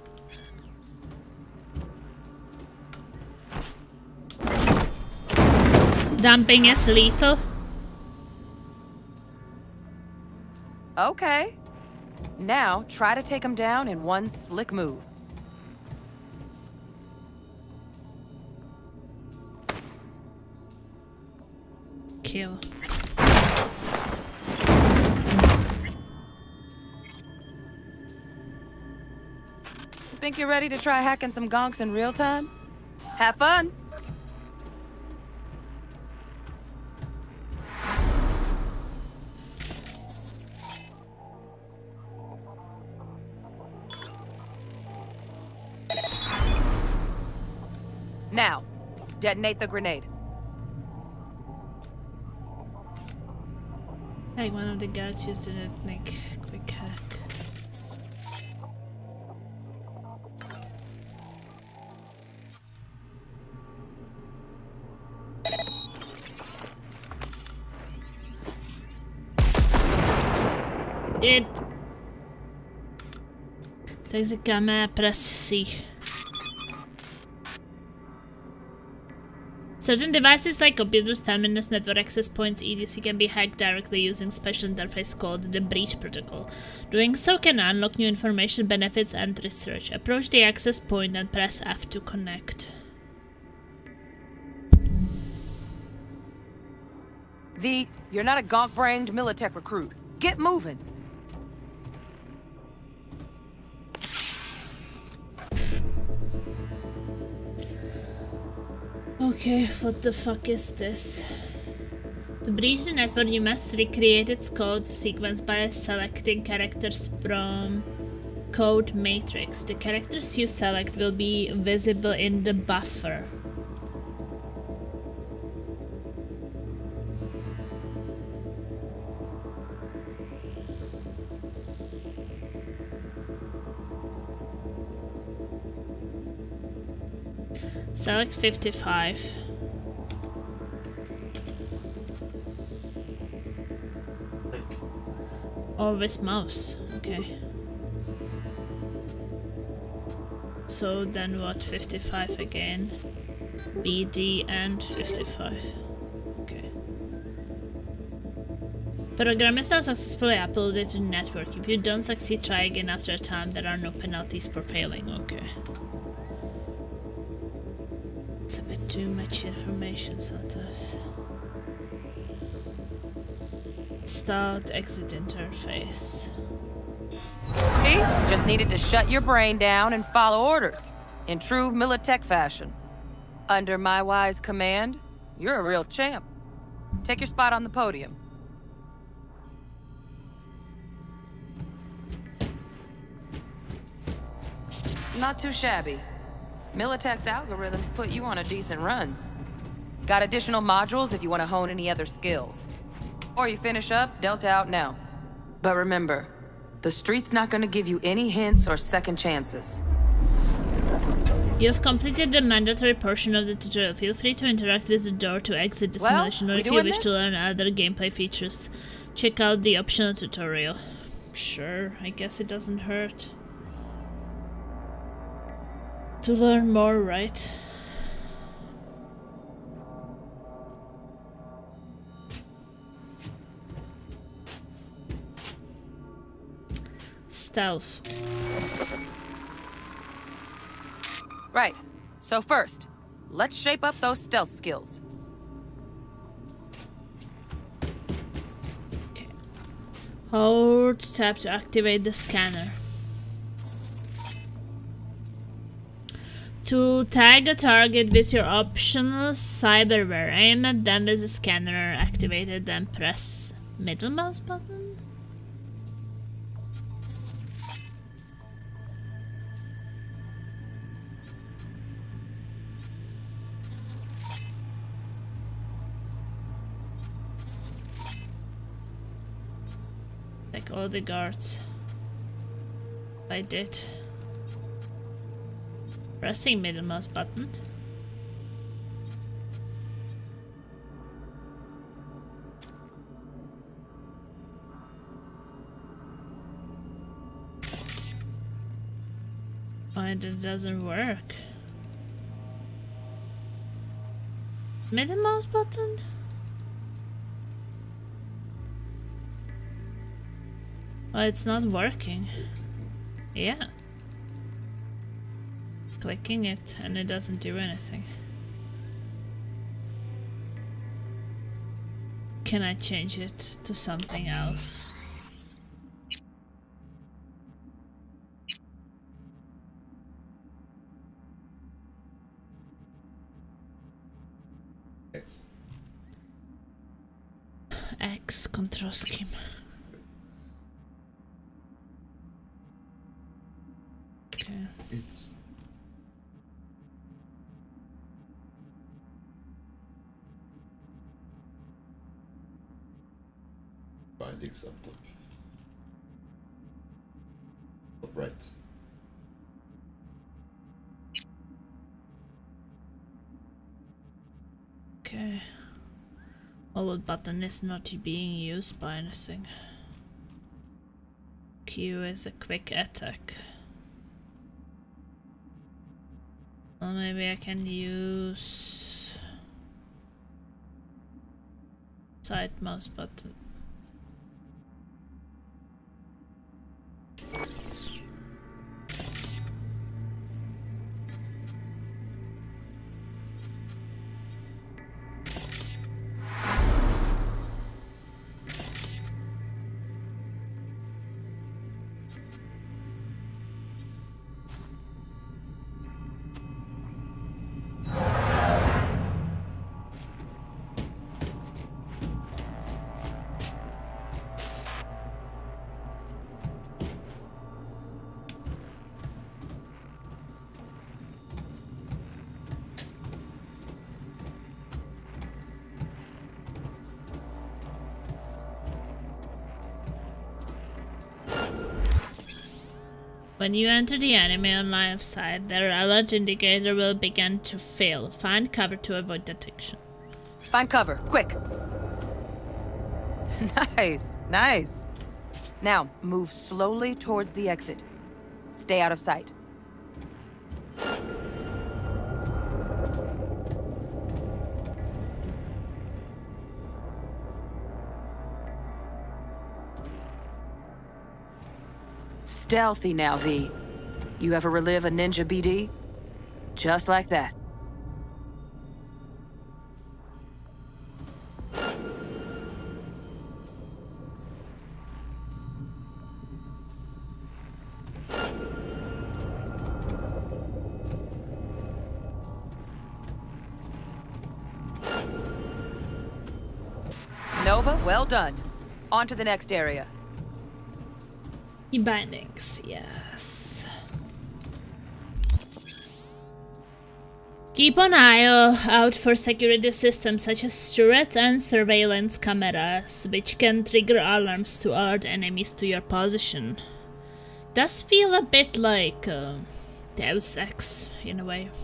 Dumping is lethal. Okay. Now try to take him down in one slick move. Kill. think you're ready to try hacking some gonks in real time? Have fun! Now, detonate the grenade. Like one of the guards used to detonate quick hack. It takes a camera, press C. Certain devices like computers, terminals, network access points, et cetera can be hacked directly using special interface called the Breach Protocol. Doing so can unlock new information, benefits, and research. Approach the access point and press F to connect. V, you're not a gonk-brained Militech recruit. Get moving! Okay, what the fuck is this? To breach the network, you must recreate its code sequence by selecting characters from Code Matrix. The characters you select will be visible in the buffer. Select fifty-five. Or with mouse. Okay. So then what? fifty-five again. B D and fifty-five. Okay. Program is now successfully uploaded to the network. If you don't succeed, try again after a time. There are no penalties for failing. Okay. It's a bit too much information sometimes. Start exit interface. See? Just needed to shut your brain down and follow orders. In true Militech fashion. Under my wise command, you're a real champ. Take your spot on the podium. Not too shabby. Militech's algorithms put you on a decent run. Got additional modules if you want to hone any other skills. Or you finish up, Delta out now. But remember, the street's not gonna give you any hints or second chances. You have completed the mandatory portion of the tutorial. Feel free to interact with the door to exit the Well, simulation, or we if you doing wish this? to learn other gameplay features, check out the optional tutorial. Sure, I guess it doesn't hurt to learn more, right? Stealth. Right. So first, let's shape up those stealth skills. Hold tab to activate the scanner. To tag a target with your optional cyberware, aim at them with the scanner activated, then press middle mouse button. Like all the guards. I did. Pressing middle mouse button. And it doesn't work. Middle mouse button? Oh, it's not working. Yeah. Clicking it and it doesn't do anything. Can I change it to something else? X control scheme. Okay. It's bindings up top. Top right. Okay. Oh, what button is not being used by anything? Q is a quick attack. Well, maybe I can use side mouse button. When you enter the enemy on line of sight, their alert indicator will begin to fail. Find cover to avoid detection. Find cover, quick! Nice, nice. Now, move slowly towards the exit. Stay out of sight. Stealthy now, V. You ever relive a ninja B D? Just like that. Nova, well done. On to the next area. Bindings, yes. Keep an eye out for security systems such as turrets and surveillance cameras, which can trigger alarms to alert enemies to your position. Does feel a bit like uh, Deus Ex in a way.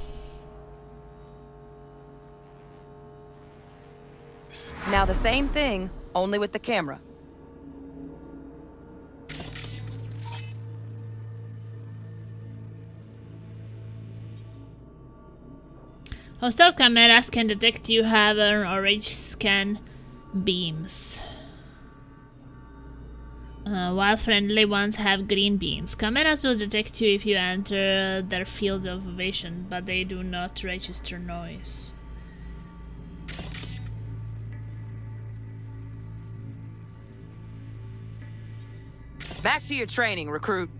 Now the same thing, only with the camera. Hostile cameras can detect you have an orange scan beams, uh, while friendly ones have green beams. Cameras will detect you if you enter their field of vision, but they do not register noise. Back to your training, recruit.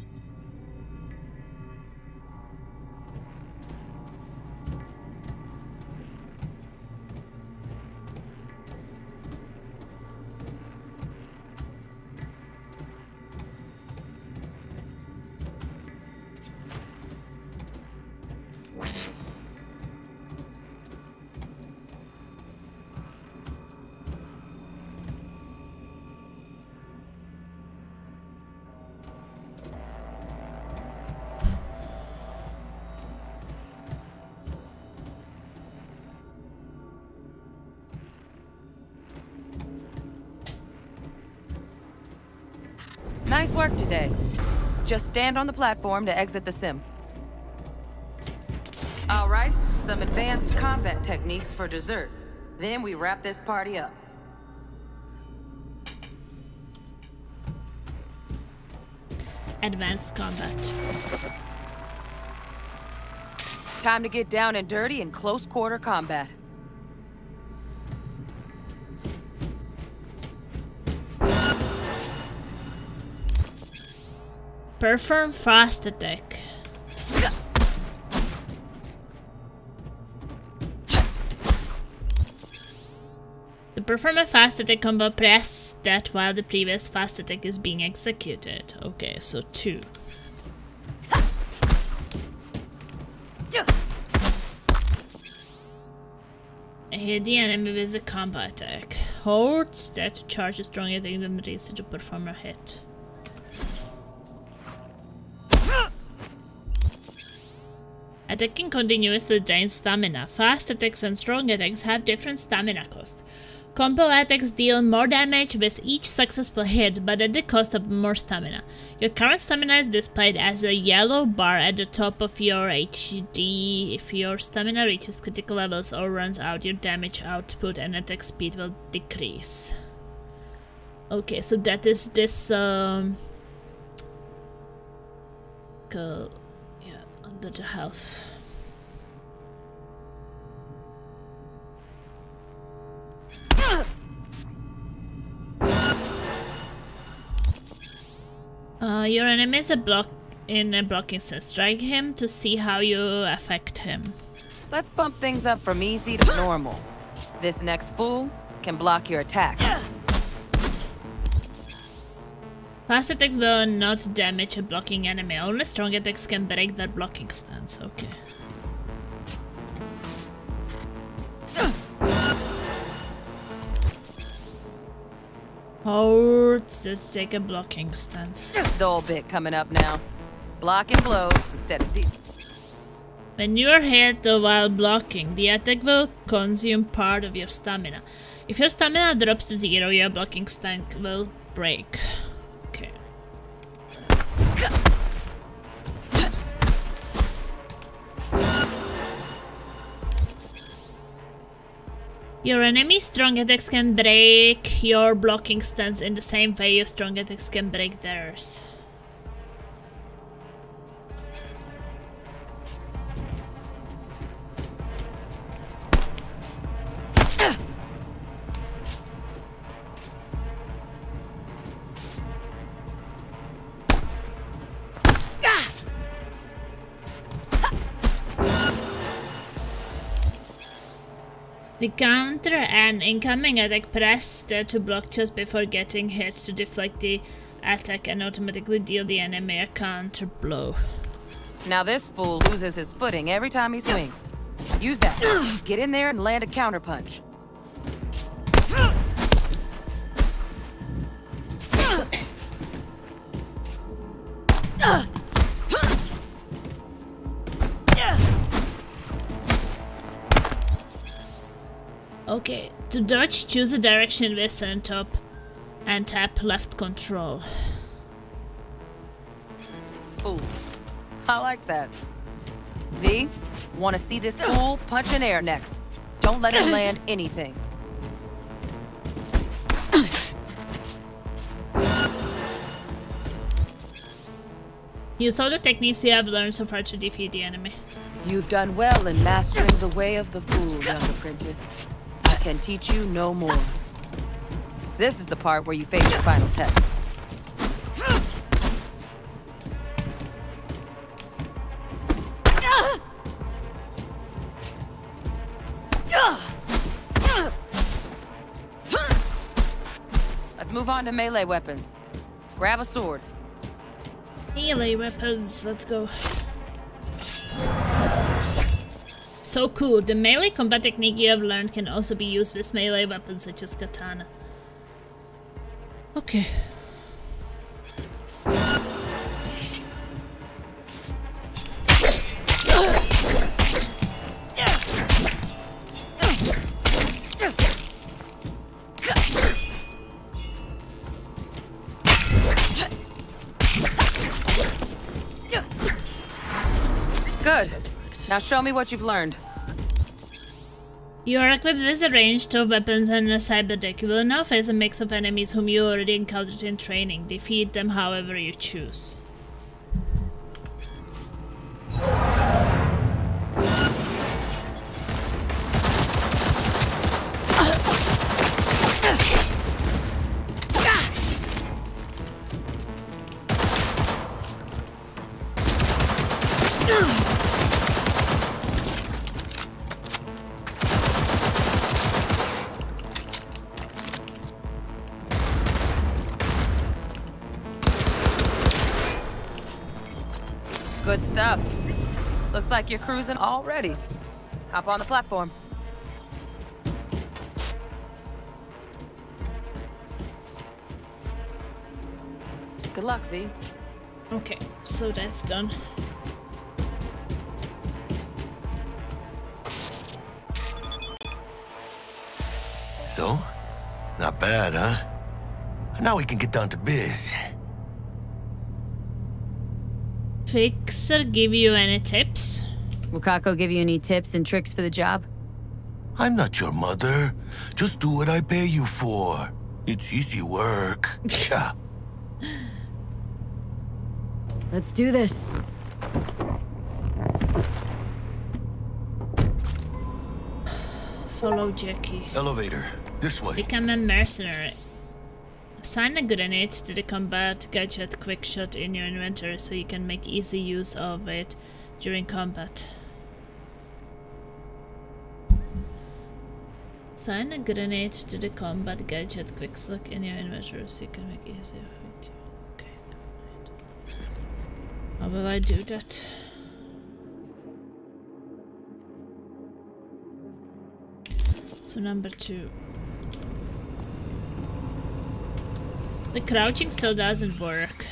Nice work today. Just stand on the platform to exit the sim. All right, some advanced combat techniques for dessert. Then we wrap this party up. Advanced combat. Time to get down and dirty in close quarter combat. Perform fast attack. The perform a fast attack combo, press that while the previous fast attack is being executed. Okay, so two. Hit the enemy with a combo attack. Hold that to charge a strong attack, then release it to perform a hit. Attacking continuously drains stamina. Fast attacks and strong attacks have different stamina cost. Combo attacks deal more damage with each successful hit, but at the cost of more stamina. Your current stamina is displayed as a yellow bar at the top of your H D. If your stamina reaches critical levels or runs out, your damage output and attack speed will decrease. Okay, so that is this um go yeah, under the health. Uh, your enemy is a block in a blocking sense. Strike him to see how you affect him. Let's bump things up from easy to normal. This next fool can block your attacks. Fast attacks will not damage a blocking enemy. Only strong attacks can break that blocking stance. Okay. Hold to take a blocking stance. Dull bit coming up now. Blocking blows instead of deep. When you are hit while blocking, the attack will consume part of your stamina. If your stamina drops to zero, your blocking stance will break. Okay. Your enemy's strong attacks can break your blocking stance in the same way your strong attacks can break theirs. The counter and incoming attack press to block just before getting hit to deflect the attack and automatically deal the enemy a counter blow. Now this fool loses his footing every time he swings. Use that. Get in there and land a counter punch. Okay, to dodge, choose a direction with and top and tap left control. Fool. I like that. V, want to see this fool punch in air next. Don't let him land anything. Use all the techniques you have learned so far to defeat the enemy. You've done well in mastering the way of the fool, young apprentice. I can teach you no more. This is the part where you face your final test. Let's move on to melee weapons. Grab a sword. Melee weapons, let's go. So cool, the melee combat technique you have learned can also be used with melee weapons such as katana. Okay. Good. Now show me what you've learned. You are equipped with a range of weapons and a cyber deck. You will now face a mix of enemies whom you already encountered in training. Defeat them however you choose. Good stuff. Looks like you're cruising already. Hop on the platform. Good luck, V. Okay, so that's done. So? Not bad, huh? Now we can get down to biz. Fixer give you any tips? Will Kako give you any tips and tricks for the job? I'm not your mother. Just do what I pay you for. It's easy work. Yeah. Let's do this. Follow Jackie. Elevator. This way. Become a mercenary. Assign a grenade to the combat gadget quick shot in your inventory so you can make easy use of it during combat. Assign a grenade to the combat gadget quick slot in your inventory so you can make easy of it. Okay. How will I do that? So number two. The crouching still doesn't work.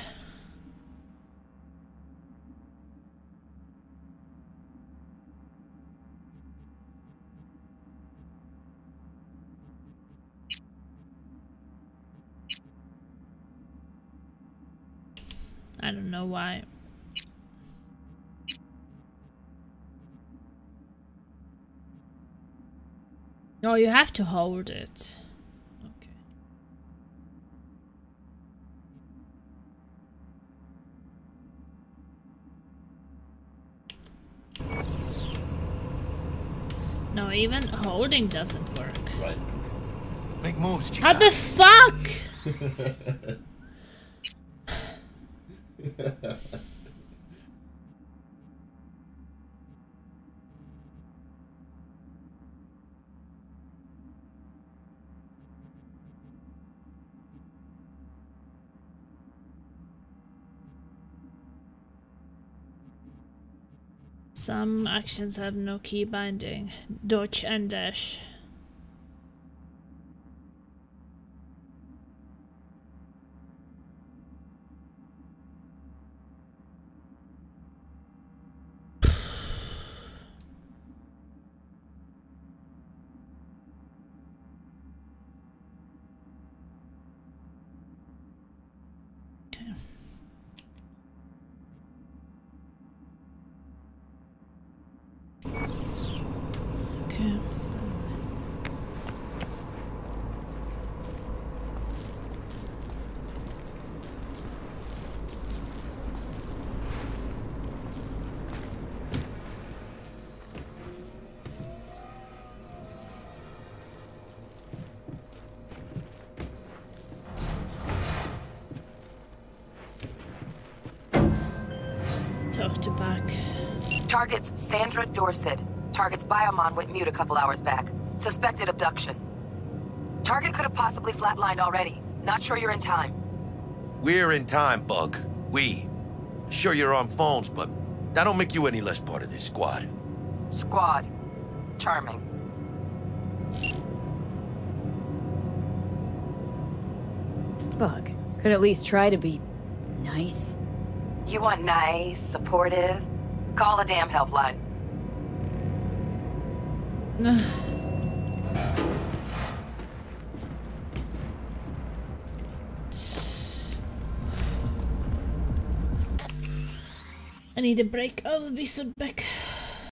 I don't know why. No, you have to hold it. No, even holding doesn't work. Right. Make moves, Chica. How the fuck? Some actions have no key binding. Dodge and dash. Talk to back. Target's Sandra Dorset. Target's biomon went mute a couple hours back. Suspected abduction. Target could have possibly flatlined already. Not sure you're in time. We're in time, Bug. We. Sure you're on phones, but that don't make you any less part of this squad. Squad. Charming. Bug. Could at least try to be nice. You want nice, supportive? Call a damn helpline. I need a break. I will be so back.